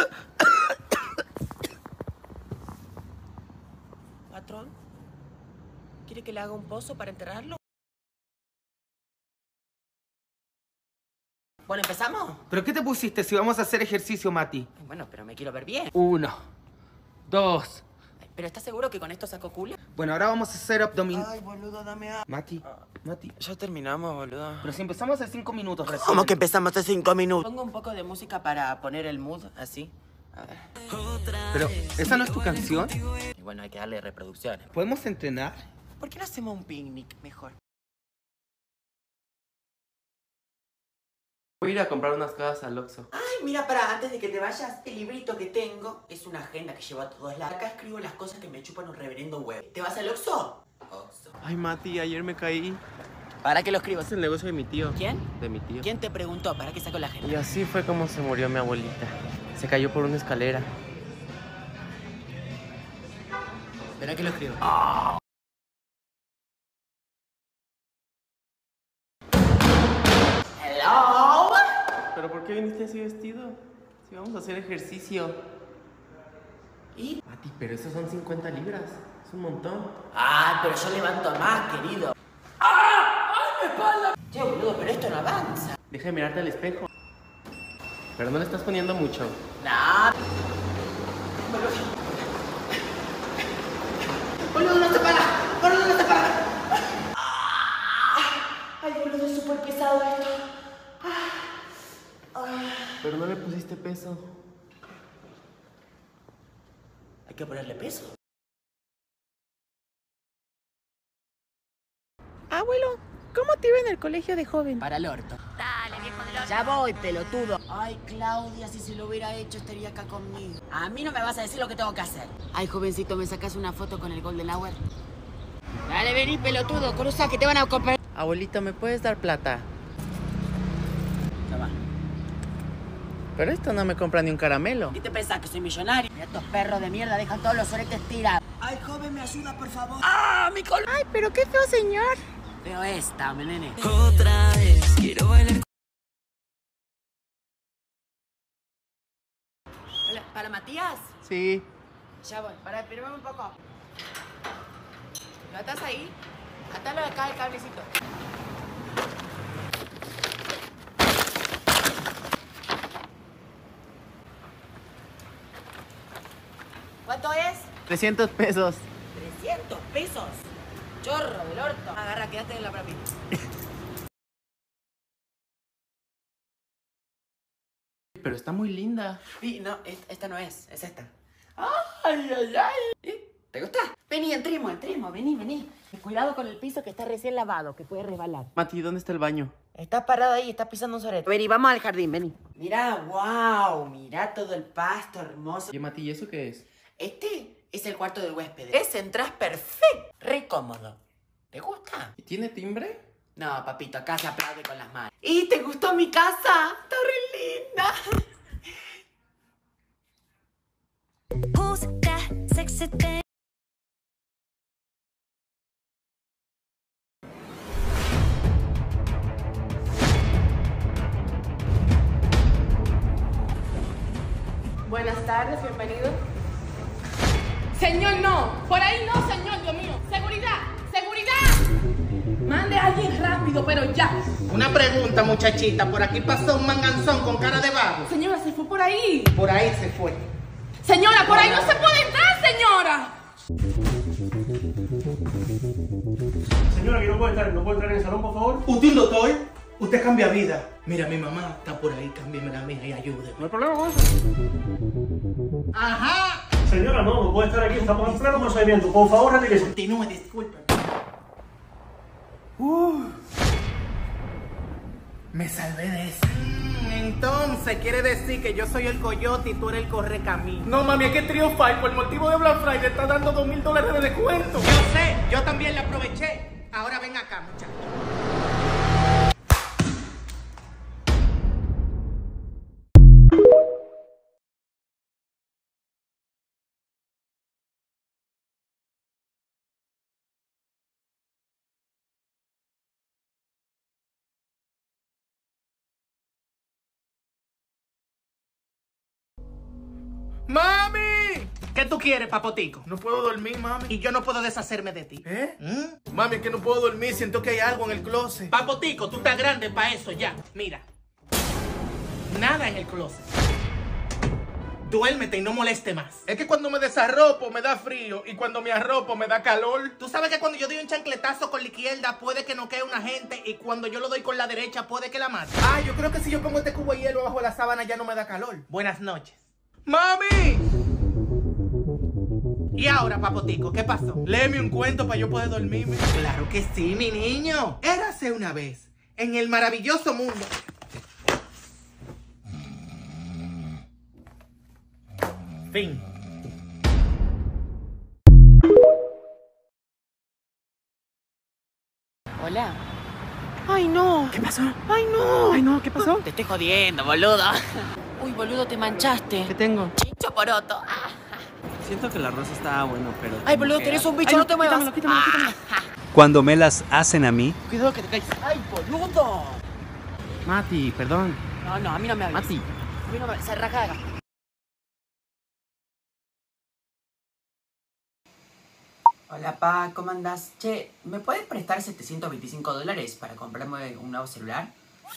Patrón, ¿quiere que le haga un pozo para enterrarlo? Bueno, ¿empezamos? ¿Pero qué te pusiste si vamos a hacer ejercicio, Mati? Bueno, pero me quiero ver bien. Uno, dos. ¿Pero estás seguro que con esto saco culo? Bueno, ahora vamos a hacer abdominal. Ay, boludo, dame a... Mati, Mati. Ya terminamos, boludo. Pero si empezamos hace cinco minutos recién. ¿Cómo que empezamos hace cinco minutos? Pongo un poco de música para poner el mood, así. A ver. Pero, ¿esa no es tu canción? Y bueno, hay que darle reproducciones. ¿Podemos entrenar? ¿Por qué no hacemos un picnic mejor? Voy a ir a comprar unas cosas al Oxxo. Ay, mira, para, antes de que te vayas, el librito que tengo es una agenda que llevo a todos lados. Acá escribo las cosas que me chupan un reverendo huevo. ¿Te vas al Oxxo? Oxxo. Ay, Mati, ayer me caí. ¿Para qué lo escribo? Es el negocio de mi tío. ¿Quién? De mi tío. ¿Quién te preguntó? ¿Para qué saco la agenda? Y así fue como se murió mi abuelita. Se cayó por una escalera. ¿Para qué lo escribo? Hello. ¿Pero por qué viniste así vestido? Si vamos a hacer ejercicio. ¿Y? Mati, pero esos son cincuenta libras. Es un montón. Ah, pero yo levanto más, querido. ¡Ah! ¡Ay, mi espalda! Che, boludo, pero esto no avanza. Deja de mirarte al espejo. Pero no le estás poniendo mucho. Nah. Boludo, no te para. Boludo, no te para. Ay, boludo, es súper pesado esto. Pero no le pusiste peso. Hay que ponerle peso. Abuelo, ¿cómo te iba en el colegio de joven? Para el orto. Dale, viejo del orto. Ya voy, pelotudo. Ay, Claudia, si se lo hubiera hecho estaría acá conmigo. A mí no me vas a decir lo que tengo que hacer. Ay, jovencito, ¿me sacas una foto con el Golden Hour? Dale, vení, pelotudo, cruza que te van a comprar. Abuelita, ¿me puedes dar plata? Toma. Pero esto no me compra ni un caramelo. ¿Qué te pensás, que soy millonario? Mira, estos perros de mierda dejan todos los oretes tirados. Ay, joven, ¿me ayuda, por favor? ¡Ah, mi col... Ay, pero qué feo, señor. Veo esta, mi nene. Otra vez quiero bailar. Hola, ¿para Matías? Sí. Ya voy, para, espérame un poco. ¿Lo atás ahí? Atalo acá el cablecito. ¿Cuánto es? trescientos pesos. trescientos pesos. Chorro del orto. Agarra, quédate en la propina. Pero está muy linda. Sí, no, esta, esta no es, es esta. ¡Ay, ay, ay! ¿Te gusta? Vení, entremos, entremos, vení, vení. Cuidado con el piso que está recién lavado, que puede resbalar. Mati, ¿dónde está el baño? Estás parado ahí, estás pisando un sorete. Vení, vamos al jardín, vení. Mirá, wow, mirá todo el pasto hermoso. Oye, Mati, ¿y eso qué es? Este es el cuarto del huésped. Ese entras perfecto, re cómodo. ¿Te gusta? ¿Y tiene timbre? No, papito, acá se aplaude con las manos. ¿Y te gustó mi casa? Está re linda. Who's that sexy thing? Buenas tardes, bienvenido. Señor, no. Por ahí no, señor, Dios mío. Seguridad, seguridad. Mande a alguien rápido, pero ya. Una pregunta, muchachita. Por aquí pasó un manganzón con cara de vago. Señora, se fue por ahí. Por ahí se fue. Señora, por ahí no se puede entrar, señora. Señora, que no puede entrar, ¿no puede entrar en el salón, por favor? ¿Usted doctor? Usted cambia vida. Mira, mi mamá está por ahí, cámbiame la mía y ayúdeme. No hay problema con eso. Ajá. Señora, no, no puede estar aquí, estamos en pleno procedimiento. Por favor, retírese. Continúe, disculpe. Uh, me salvé de eso. Entonces, quiere decir que yo soy el coyote y tú eres el correcamino. No, mami, es que Trio Five, por el motivo de Black Friday, está dando dos mil dólares de descuento. Yo sé, yo también la aproveché. Ahora ven acá, muchachos. ¡Mami! ¿Qué tú quieres, papotico? No puedo dormir, mami. Y yo no puedo deshacerme de ti. ¿Eh? ¿Mm? Mami, es que no puedo dormir. Siento que hay algo en el closet. Papotico, tú estás grande para eso ya. Mira. Nada en el closet. Duérmete y no moleste más. Es que cuando me desarropo me da frío y cuando me arropo me da calor. Tú sabes que cuando yo doy un chancletazo con la izquierda puede que noquee a una gente y cuando yo lo doy con la derecha puede que la mate. Ah, yo creo que si yo pongo este cubo de hielo bajo la sábana ya no me da calor. Buenas noches. ¡Mami! Y ahora, papotico, ¿qué pasó? Léeme un cuento para yo poder dormirme. Claro que sí, mi niño. Érase una vez, en el maravilloso mundo. Fin. Hola. Ay, no. ¿Qué pasó? Ay, no. Ay, no, ¿qué pasó? Te estoy jodiendo, boludo. Uy, boludo, te manchaste. ¿Qué tengo? Chicho poroto. Ah. Siento que el arroz está bueno, pero... Ay, boludo, tenés un bicho, Ay, no te muevas. Quítamelo, quítamelo, quítamelo. Cuando me las hacen a mí. Cuidado que te caes. Ay, boludo. Mati, perdón. No, no, a mí no me hables. Mati. A mí no me hables. Se raja de acá. Hola, pa, ¿cómo andás? Che, ¿me puedes prestar setecientos veinticinco dólares para comprarme un nuevo celular?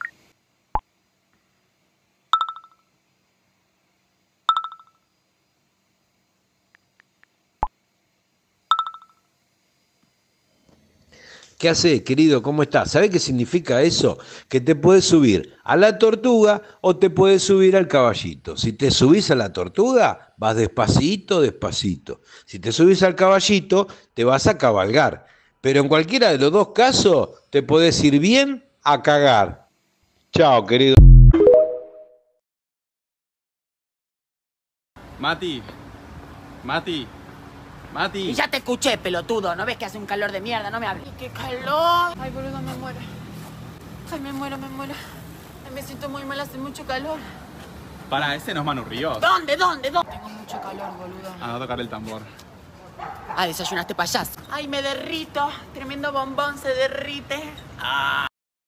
¿Qué haces, querido? ¿Cómo estás? ¿Sabés qué significa eso? Que te puedes subir a la tortuga o te puedes subir al caballito. Si te subís a la tortuga, vas despacito, despacito. Si te subís al caballito, te vas a cabalgar. Pero en cualquiera de los dos casos, te podés ir bien a cagar. Chao, querido. Mati, Mati, Mati. Y ya te escuché, pelotudo. ¿No ves que hace un calor de mierda? No me hables. ¡Qué calor! Ay, boludo, me muero. Ay, me muero, me muero. Ay, me siento muy mal, hace mucho calor. Para, ese no es Manu Ríos. ¿Dónde, dónde, dónde? Tengo mucho calor, boludo. Anda a tocar el tambor. Ah, desayunaste payaso. Ay, me derrito. Tremendo bombón se derrite. Ah.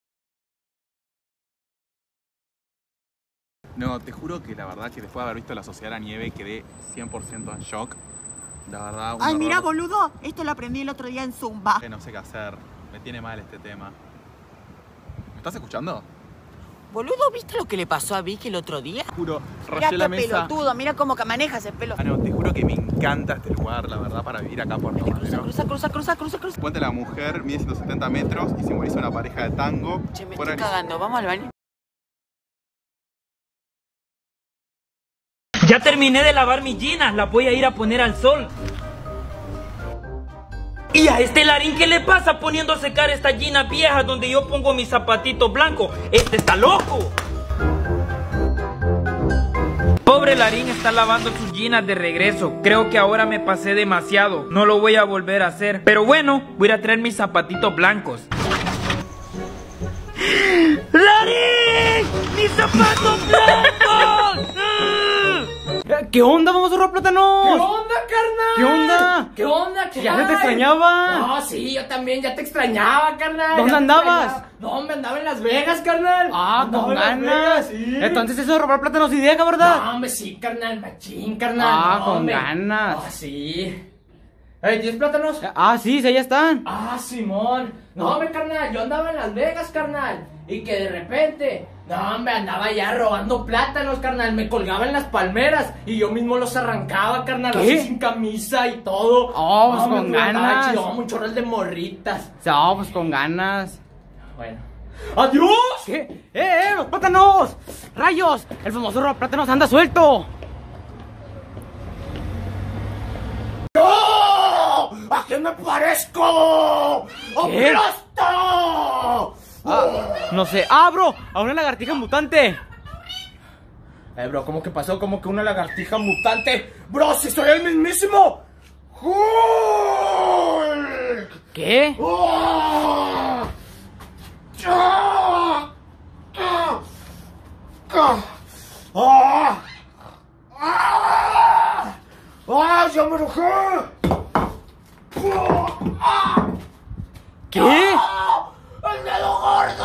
No, te juro que la verdad que después de haber visto La Sociedad de la Nieve quedé cien por ciento en shock. La verdad, un Ay, horror. mira, boludo. Esto lo aprendí el otro día en Zumba. Que no sé qué hacer. Me tiene mal este tema. ¿Me estás escuchando? Boludo, ¿viste lo que le pasó a Vicky el otro día? Juro, Mira rayé la qué mesa. pelotudo, mira cómo que maneja ese pelo. Ah, no, te juro que me encanta este lugar, la verdad, para vivir acá por Puerto Madero. Cruza, cruza, cruza, cruza, cruza. Puente La Mujer, mide ciento setenta metros y simboliza una pareja de tango. Che, me Fuera estoy de- cagando. Vamos al baño. Ya terminé de lavar mis jeans, las voy a ir a poner al sol. ¿Y a este Larín qué le pasa poniendo a secar estas jeans viejas donde yo pongo mis zapatitos blancos? ¡Este está loco! Pobre Larín está lavando sus jeans de regreso. Creo que ahora me pasé demasiado. No lo voy a volver a hacer. Pero bueno, voy a ir a traer mis zapatitos blancos. ¡Larín! ¡Mis zapatos blancos! ¿Qué onda? Vamos a robar plátanos. ¿Qué onda, carnal? ¿Qué onda? ¿Qué onda? ¿Qué Ya se te hay? extrañaba. No, sí, yo también ya te extrañaba, carnal. ¿Dónde Ya te andabas? extrañaba. No, me andaba en Las Vegas, carnal. Ah, Andaba con en Las ganas. Vegas, sí. Entonces eso de robar plátanos y deja, ¿verdad? No, hombre, sí, carnal, machín, carnal. Ah, no, con hombre. ganas. Ah, sí. ¿Eh, ¿diez plátanos? Ah, sí, sí, ya están. Ah, Simón. No, hombre, carnal, yo andaba en Las Vegas, carnal. Y que de repente, no, hombre, andaba ya robando plátanos, carnal. Me colgaba en las palmeras y yo mismo los arrancaba, carnal. ¿Qué? Así sin camisa y todo. Oh, pues No, con me levantaba ganas. chido, un chorral de morritas. No, pues con ganas. Bueno, ¡Adiós! ¿Qué? ¡Eh, eh! ¡Los plátanos! ¡Rayos! El famoso robo plátanos anda suelto. ¡No! ¿A qué me parezco? ¿Qué? ¡Aplasta! Ah, no sé. ¡Ah, bro! A una lagartija mutante. Eh, bro, ¿cómo que pasó? ¿Cómo que una lagartija mutante? ¡Bro, si soy el mismísimo! ¡Hulk! ¿Qué? ¡Oh! ¡Ah! ¡Ah! ¡Ah! ¡Ah! ¡Ah! ¡Ya me enojé! ¡Ah! ¿Qué? ¡Ah! ¡El dedo gordo!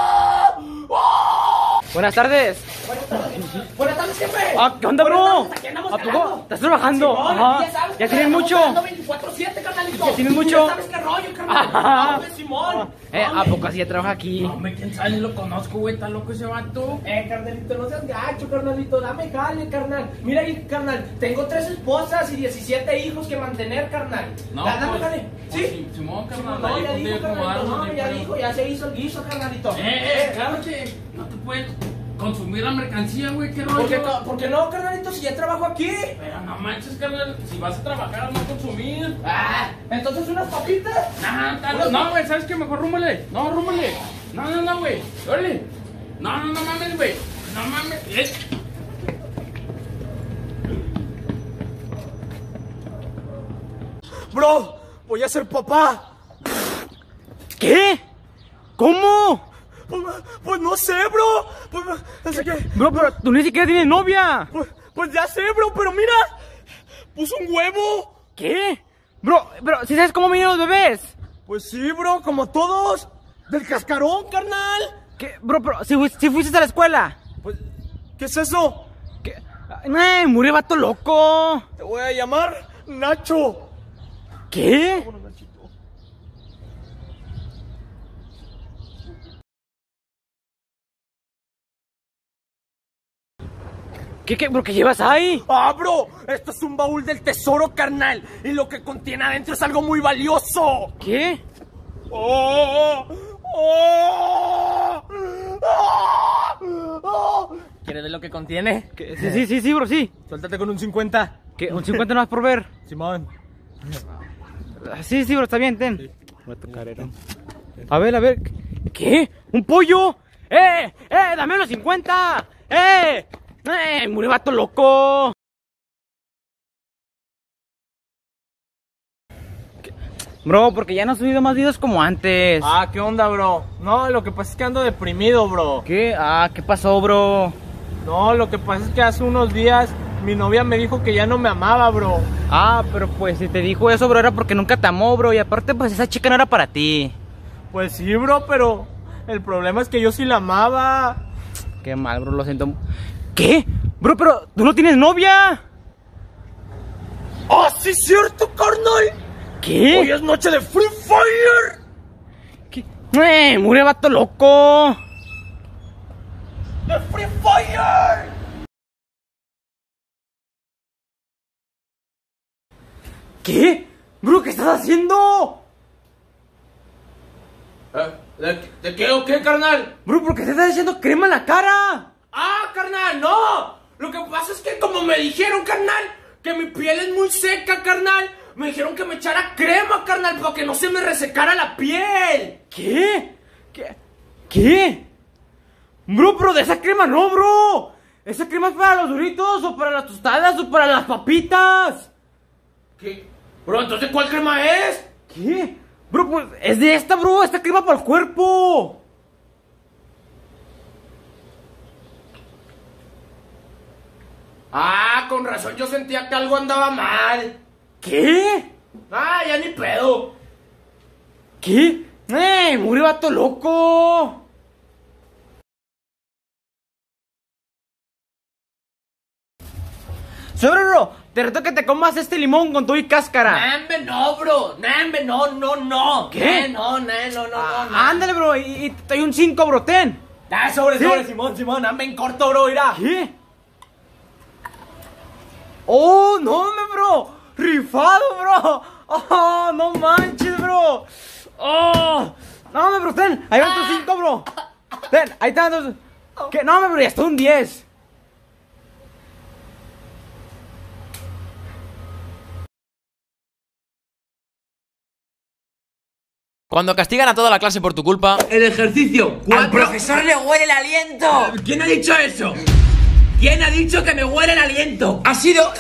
¡Ah! Buenas tardes. Buenas tardes, jefe. Ah, ¿qué onda, bro? Buenas tardes, aquí andamos ¿A poco? ganando. ¿Estás trabajando? Simón, Ajá. ya sabes, ¿Ya que tienes andamos mucho? ganando veinticuatro siete, carnalito. ¿Ya tienes mucho? Tú ya sabes qué rollo, carnal. Ajá. Hombre, Simón. Eh, ¿a poco así ya trabaja aquí? Hombre, quién sabe, ni lo conozco, güey. Está loco ese vato. Eh, carnalito, no seas gacho, carnalito. Dame jale, carnal. Mira ahí, carnal. Tengo tres esposas y diecisiete hijos que mantener, carnal. No, Da- Dame pues, jale. pues, ¿Sí? Simón, carnal, No, ahí ya pues, dijo, de carnalito. acomodarnos, No, ahí, ya pero- dijo, ya se hizo el guiso, carnalito. Eh, eh, claro que no te puedes consumir la mercancía, güey, qué rollo. ¿Por qué, no- ¿Por qué no, carnalito, si ya trabajo aquí? Pero no manches, carnal, si vas a trabajar, no consumir. Ah, entonces unas papitas. Nah, tal- no, güey, ¿sabes qué? Mejor rúmale. No, rúmale. No, no, no, güey. Órale. No, no, no mames, güey. No mames. Eh. Bro, voy a ser papá. ¿Qué? ¿Cómo? Pues, pues no sé, bro. Pues, así que, Bro, pero tú ni siquiera tienes novia. pues, pues ya sé, bro, pero mira. Puso un huevo. ¿Qué? Bro, pero ¿si sabes cómo vienen los bebés? Pues sí, bro, como todos. Del cascarón, carnal. ¿Qué? Bro, pero si, si fuiste a la escuela. Pues, ¿qué es eso? ¿Qué? Ay, murió vato loco. Te voy a llamar Nacho. ¿Qué? ¿Qué, qué, bro, qué llevas ahí? Ah, bro, esto es un baúl del tesoro, carnal. Y lo que contiene adentro es algo muy valioso. ¿Qué? ¡Oh! ¡Oh! ¡Oh! ¿Quieres ver lo que contiene? ¿Qué? Sí, sí, sí, sí, bro, sí. Suéltate con un cincuenta. ¿Qué? ¿Un cincuenta no vas por ver? Simón. Sí, sí, bro, está bien, ten. Voy a tocar, era. A ver, a ver. ¿Qué? ¿Un pollo? ¡Eh! ¡Eh! ¡Dame los cincuenta! ¡Eh! ¡Eh! ¡Murió vato loco! ¿Qué? Bro, porque ya no has subido más videos como antes. Ah, ¿qué onda, bro? No, lo que pasa es que ando deprimido, bro. ¿Qué? Ah, ¿qué pasó, bro? No, lo que pasa es que hace unos días mi novia me dijo que ya no me amaba, bro. Ah, pero pues si te dijo eso, bro, era porque nunca te amó, bro. Y aparte, pues esa chica no era para ti. Pues sí, bro, pero el problema es que yo sí la amaba. Qué mal, bro, lo siento. ¿Qué? Bro, pero tú no tienes novia. ¡Ah, sí es cierto, carnal! ¿Qué? Hoy es noche de Free Fire. ¿Qué? ¡Eh! ¡Murió vato loco! ¡De Free Fire! ¿Qué? Bro, ¿qué estás haciendo? Eh, ¿De, de qué o qué, carnal? Bro, ¿por qué te estás echando crema en la cara? ¡Ah, carnal, no! Lo que pasa es que como me dijeron, carnal, que mi piel es muy seca, carnal, me dijeron que me echara crema, carnal, para que no se me resecara la piel. ¿Qué? ¿Qué? ¿Qué? Bro, pero de esa crema no, bro. ¿Esa crema es para los duritos o para las tostadas o para las papitas? ¿Qué? Bro, entonces, ¿cuál crema es? ¿Qué? Bro, pues es de esta, bro. Esta crema para el cuerpo. Ah, con razón yo sentía que algo andaba mal. ¿Qué? Ah, ya ni pedo. ¿Qué? ¡Eh! ¡Murió vato loco! Sobre, bro, te reto que te comas este limón con todo y cáscara. Nambe, no, bro. Nambe, no, no, no. ¿Qué? Eh, no, no, no, no, Ah, no. ándale, bro, y, y te doy un cinco, bro, ten. Ah, sobre, ¿Sí? sobre, Simón, Simón. Nambe en corto, bro, mira. ¿Qué? ¡Oh, no, me, bro! ¡Rifado, bro! ¡Oh, no manches, bro! ¡Oh! No, hombre, bro, ten. Ahí van tus cinco, bro. Ten, ahí están tus... ¿Qué? No, hombre, bro, ya está un diez. Cuando castigan a toda la clase por tu culpa. El ejercicio cuatro. Al profesor le huele el aliento. ¿Quién ha dicho eso? ¿Quién ha dicho que me huele el aliento? Ha sido...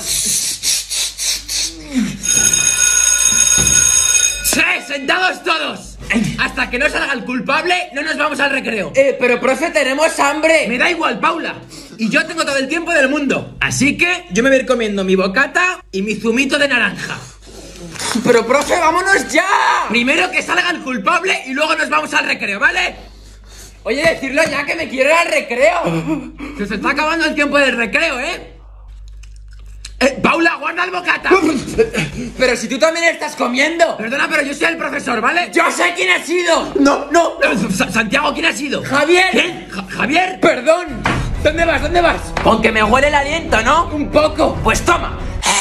¡Sí! ¡Sentados todos! Hasta que no salga el culpable, no nos vamos al recreo. Eh, pero profe, tenemos hambre. Me da igual, Paula. Y yo tengo todo el tiempo del mundo. Así que yo me voy a ir comiendo mi bocata y mi zumito de naranja. Pero profe, vámonos ya. Primero que salga el culpable y luego nos vamos al recreo, ¿vale? Oye, decirlo ya que me quiero ir al recreo. Se os está acabando el tiempo del recreo, ¿eh? Eh, Paula, guarda el bocata. Pero si tú también estás comiendo. Perdona, pero yo soy el profesor, ¿vale? Yo sé quién ha sido. No, no. Sa- Santiago, ¿quién ha sido? Javier. ¿Quién? Ja- ¿Javier? Perdón. ¿Dónde vas? ¿Dónde vas? Con que me huele el aliento, ¿no? Un poco. Pues toma.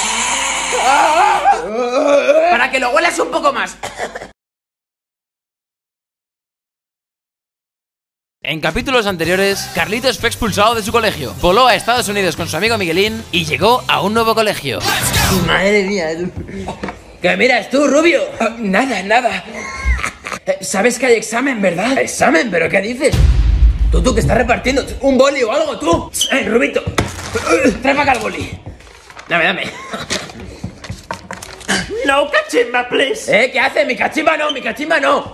Para que lo huelas un poco más. En capítulos anteriores, Carlitos fue expulsado de su colegio, voló a Estados Unidos con su amigo Miguelín y llegó a un nuevo colegio. Madre mía. ¿Qué miras tú, Rubio? Uh, nada, nada. ¿Sabes que hay examen, verdad? ¿Examen? ¿Pero qué dices? Tú, tú, que estás repartiendo un boli o algo, tú. Eh, Rubito. Trae para acá el boli. Dame, dame. No cachimba, please. ¿Eh? ¿Qué hace? Mi cachimba no, mi cachimba no.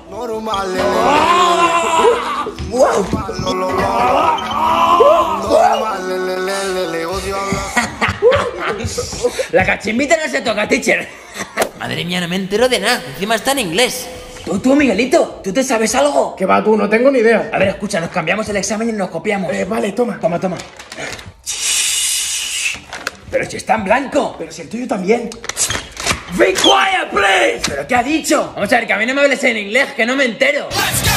La cachimbita no se toca, teacher. Madre mía, no me entero de nada. Encima está en inglés. Tú, tú, Miguelito, ¿tú te sabes algo? ¿Qué va tú? No tengo ni idea. A ver, escucha, nos cambiamos el examen y nos copiamos. Eh, vale, toma. Toma, toma. Pero si está en blanco. Pero si el tuyo también. Be quiet, please. ¿Pero qué ha dicho? Vamos a ver, que a mí no me hables en inglés, que no me entero.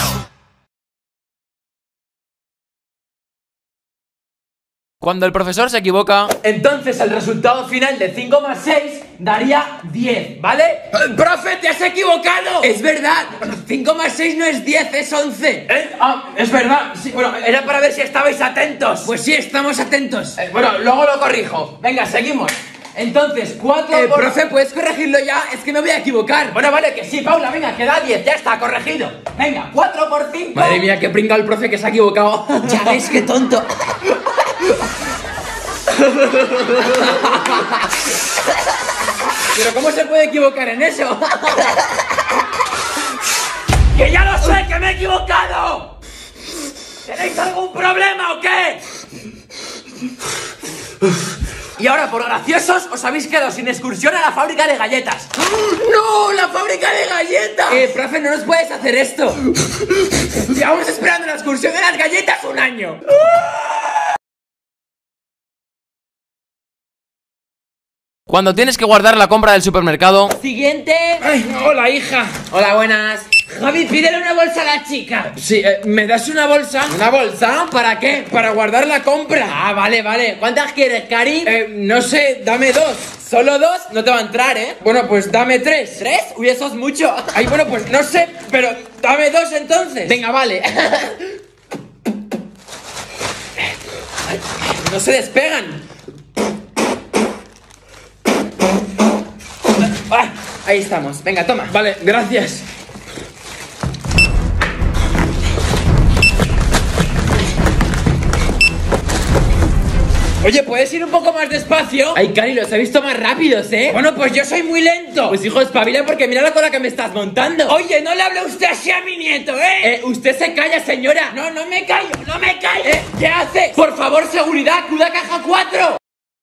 Cuando el profesor se equivoca, entonces el resultado final de cinco más seis daría diez, ¿vale? Eh, ¡Profe, te has equivocado! Es verdad, cinco más seis no es diez, es once. ¿Eh? Ah, es verdad, sí, bueno, era para ver si estabais atentos. Pues sí, estamos atentos. Eh, bueno, luego lo corrijo. Venga, seguimos. Entonces, cuatro Eh, por... profe, ¿puedes corregirlo ya? Es que me voy a equivocar. Bueno, vale, que sí, Paula, venga, que da diez, ya está, corregido. Venga, cuatro por cinco. Madre mía, qué pringao el profe que se ha equivocado. Ya ves, qué tonto. Pero ¿cómo se puede equivocar en eso? ¡Que ya lo sé, que me he equivocado! ¿Tenéis algún problema o qué? Y ahora, por graciosos, os habéis quedado sin excursión a la fábrica de galletas. ¡No! ¡La fábrica de galletas! Eh, profe, no nos puedes hacer esto. Llevamos esperando la excursión de las galletas un año. cuando tienes que guardar la compra del supermercado. Siguiente. Ay, hola, hija. Hola, buenas. Javi, pídele una bolsa a la chica. Sí, eh, ¿me das una bolsa? ¿Una bolsa? ¿Para qué? Para guardar la compra. Ah, vale, vale. ¿Cuántas quieres, Cari? Eh, no sé, dame dos. ¿Solo dos? No te va a entrar, ¿eh? Bueno, pues dame tres. ¿Tres? Uy, eso es mucho. Ay, bueno, pues no sé, pero dame dos entonces. Venga, vale. Ay, no se despegan. Ah, ahí estamos. Venga, toma. Vale, gracias. Oye, ¿puedes ir un poco más despacio? Ay, Cari, los he visto más rápidos, ¿eh? Bueno, pues yo soy muy lento. Pues hijo, espabila porque mira la cola que me estás montando. Oye, no le hable usted así a mi nieto, ¿eh? Eh, usted se calla, señora. No, no me callo, no me callo. Eh, ¿Qué hace? Por favor, seguridad, acuda a caja cuatro.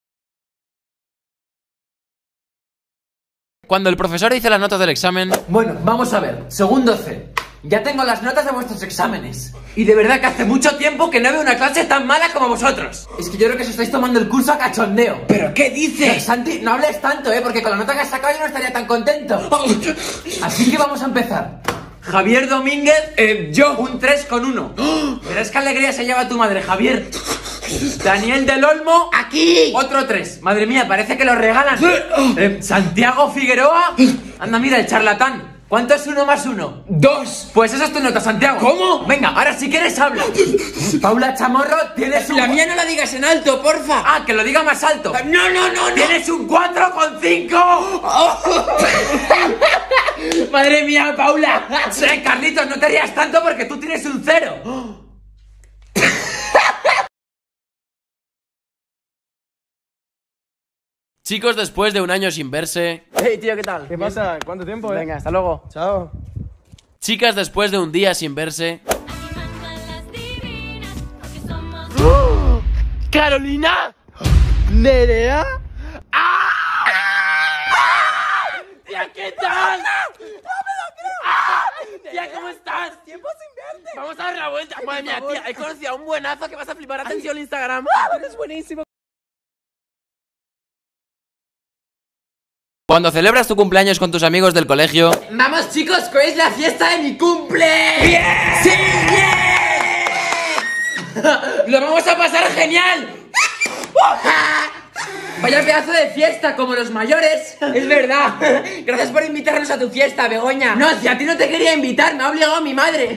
Cuando el profesor dice las notas del examen. Bueno, vamos a ver. Segundo C. Ya tengo las notas de vuestros exámenes. Y de verdad que hace mucho tiempo que no veo una clase tan mala como vosotros. Es que yo creo que os estáis tomando el curso a cachondeo. ¿Pero qué dices? Eh, Santi, no hables tanto, ¿eh? Porque con la nota que has sacado yo no estaría tan contento. Así que vamos a empezar. Javier Domínguez, eh, yo. Un tres con uno. Verás qué alegría se lleva tu madre, Javier. Daniel del Olmo, aquí. Otro tres. Madre mía, parece que lo regalan. eh, Santiago Figueroa. Anda, mira, el charlatán. ¿Cuánto es uno más uno? Dos. Pues esa es tu nota, Santiago. ¿Cómo? Venga, ahora si quieres habla. Paula Chamorro, tienes un... La mía no la digas en alto, porfa. Ah, que lo diga más alto. No, no, no, no. Tienes un cuatro coma cinco. Madre mía, Paula. Sí, Carlitos, no te rías tanto porque tú tienes un cero. Chicos, después de un año sin verse. Hey, tío, ¿qué tal? ¿Qué pasa? ¿Cuánto tiempo, eh? Venga, hasta luego. Chao. Chicas, después de un día sin verse. ¡Oh! ¡Carolina! ¿Nerea? ¡Ah! Tía, ¿qué tal? ¡No me lo creo! Tía, ¿cómo estás? Tiempo sin verte. Vamos a dar la vuelta. Madre mía, tía, he conocido a un buenazo que vas a flipar. Atención, Instagram. Eres buenísimo. Cuando celebras tu cumpleaños con tus amigos del colegio. Vamos, chicos, que hoy es la fiesta de mi cumple. ¡Bien! ¡Sí, bien! ¡Lo vamos a pasar genial! Vaya pedazo de fiesta, como los mayores. Es verdad. Gracias por invitarnos a tu fiesta, Begoña. No, si a ti no te quería invitar, me ha obligado mi madre.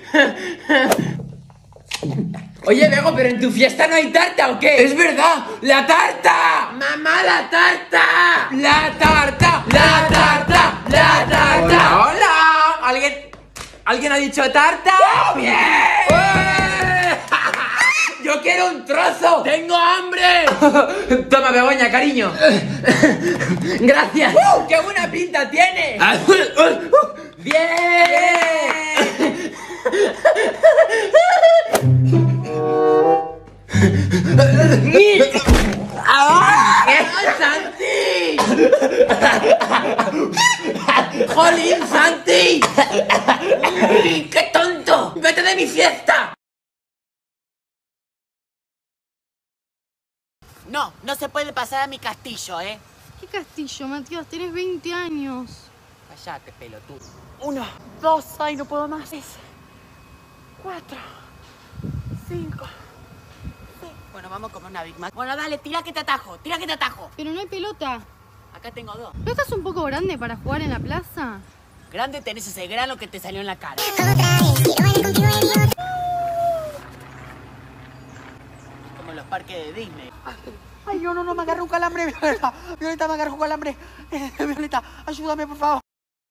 Oye, Bego, pero en tu fiesta no hay tarta, ¿o qué? Es verdad, la tarta. Mamá, la tarta. La tarta, la tarta, la tarta. Hola, hola. ¿Alguien, ¿alguien ha dicho tarta? ¡Oh, bien! ¡Eh! Yo quiero un trozo. ¡Tengo hambre! Toma, Begoña, cariño. Gracias. Uh, ¡Qué buena pinta tiene! ¡Bien! ¡Santi! ¡Jolín, Santi! ¡Qué tonto! ¡Vete de mi fiesta! No, no se puede pasar a mi castillo, ¿eh? ¿Qué castillo, Matías? Tenés veinte años. Cállate, pelotudo. Uno, dos, ay, no puedo más. Tres, cuatro, cinco, seis. Bueno, vamos a comer una Big Mac. Bueno, dale, tira que te atajo, tira que te atajo. Pero no hay pelota. Acá tengo dos. ¿No estás un poco grande para jugar en la plaza? Grande tenés ese grano que te salió en la cara. Como en los parques de Disney. Ay, no, no, no, me agarró un calambre, Violeta. Violeta, me agarró un calambre. Eh, Violeta, ayúdame, por favor.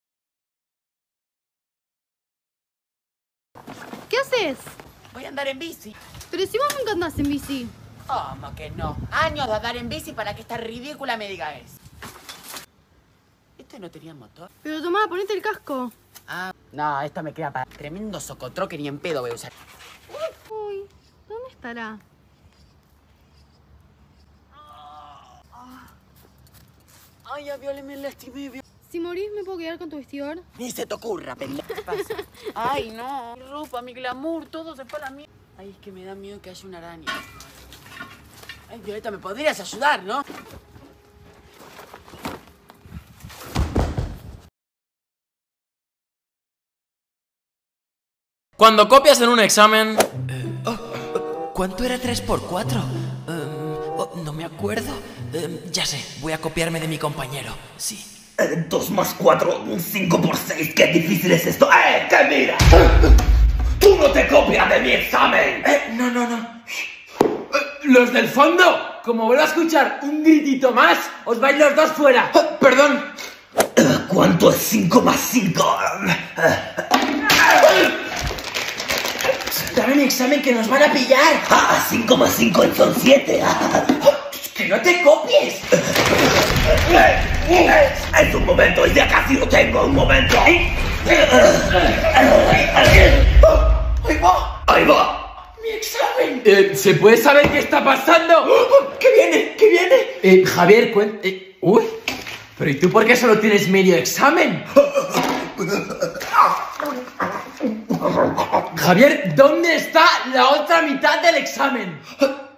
¿Qué haces? Voy a andar en bici. Pero si vos nunca andás en bici. ¿Cómo que no? Años de andar en bici para que esta ridícula me diga eso. ¿Este no tenía motor? Pero tomá, ponete el casco. Ah, no, esto me queda para tremendo socotro que ni en pedo voy a usar. Uy, ¿dónde estará? Ay, a Viole me lastimé, Viole. Si morís, ¿me puedo quedar con tu vestidor? Ni se te ocurra, pendeja. ¿Qué pasa? Ay, no. Mi ropa, mi glamour, todo se fue a la mierda. Ay, es que me da miedo que haya una araña. Ay, Violeta, ¿me podrías ayudar, no? Cuando copias en un examen. Eh, oh, oh, ¿Cuánto era tres por cuatro? Eh, oh, no me acuerdo. Eh, ya sé, voy a copiarme de mi compañero. Sí. Eh, dos más cuatro, cinco por seis. Qué difícil es esto. ¡Eh, que mira! ¡Tú no te copias de mi examen! Eh, no, no, no. Eh, ¡Los del fondo! Como vuelvo a escuchar un gritito más, os vais los dos fuera. Eh, perdón. Eh, ¿Cuánto es cinco más cinco? Dame mi examen que nos van a pillar. Ah, cinco más cinco son siete. ¡Que no te copies! Es un momento, ya casi lo tengo, un momento. ¡Ahí va! ¡Ahí va! ¡Mi examen! Eh, ¿Se puede saber qué está pasando? ¡Oh, ¡qué viene! ¿Qué viene? Eh, Javier, cuen... Eh, ¡uy! ¿Pero y tú por qué solo tienes medio examen? Javier, ¿dónde está la otra mitad del examen?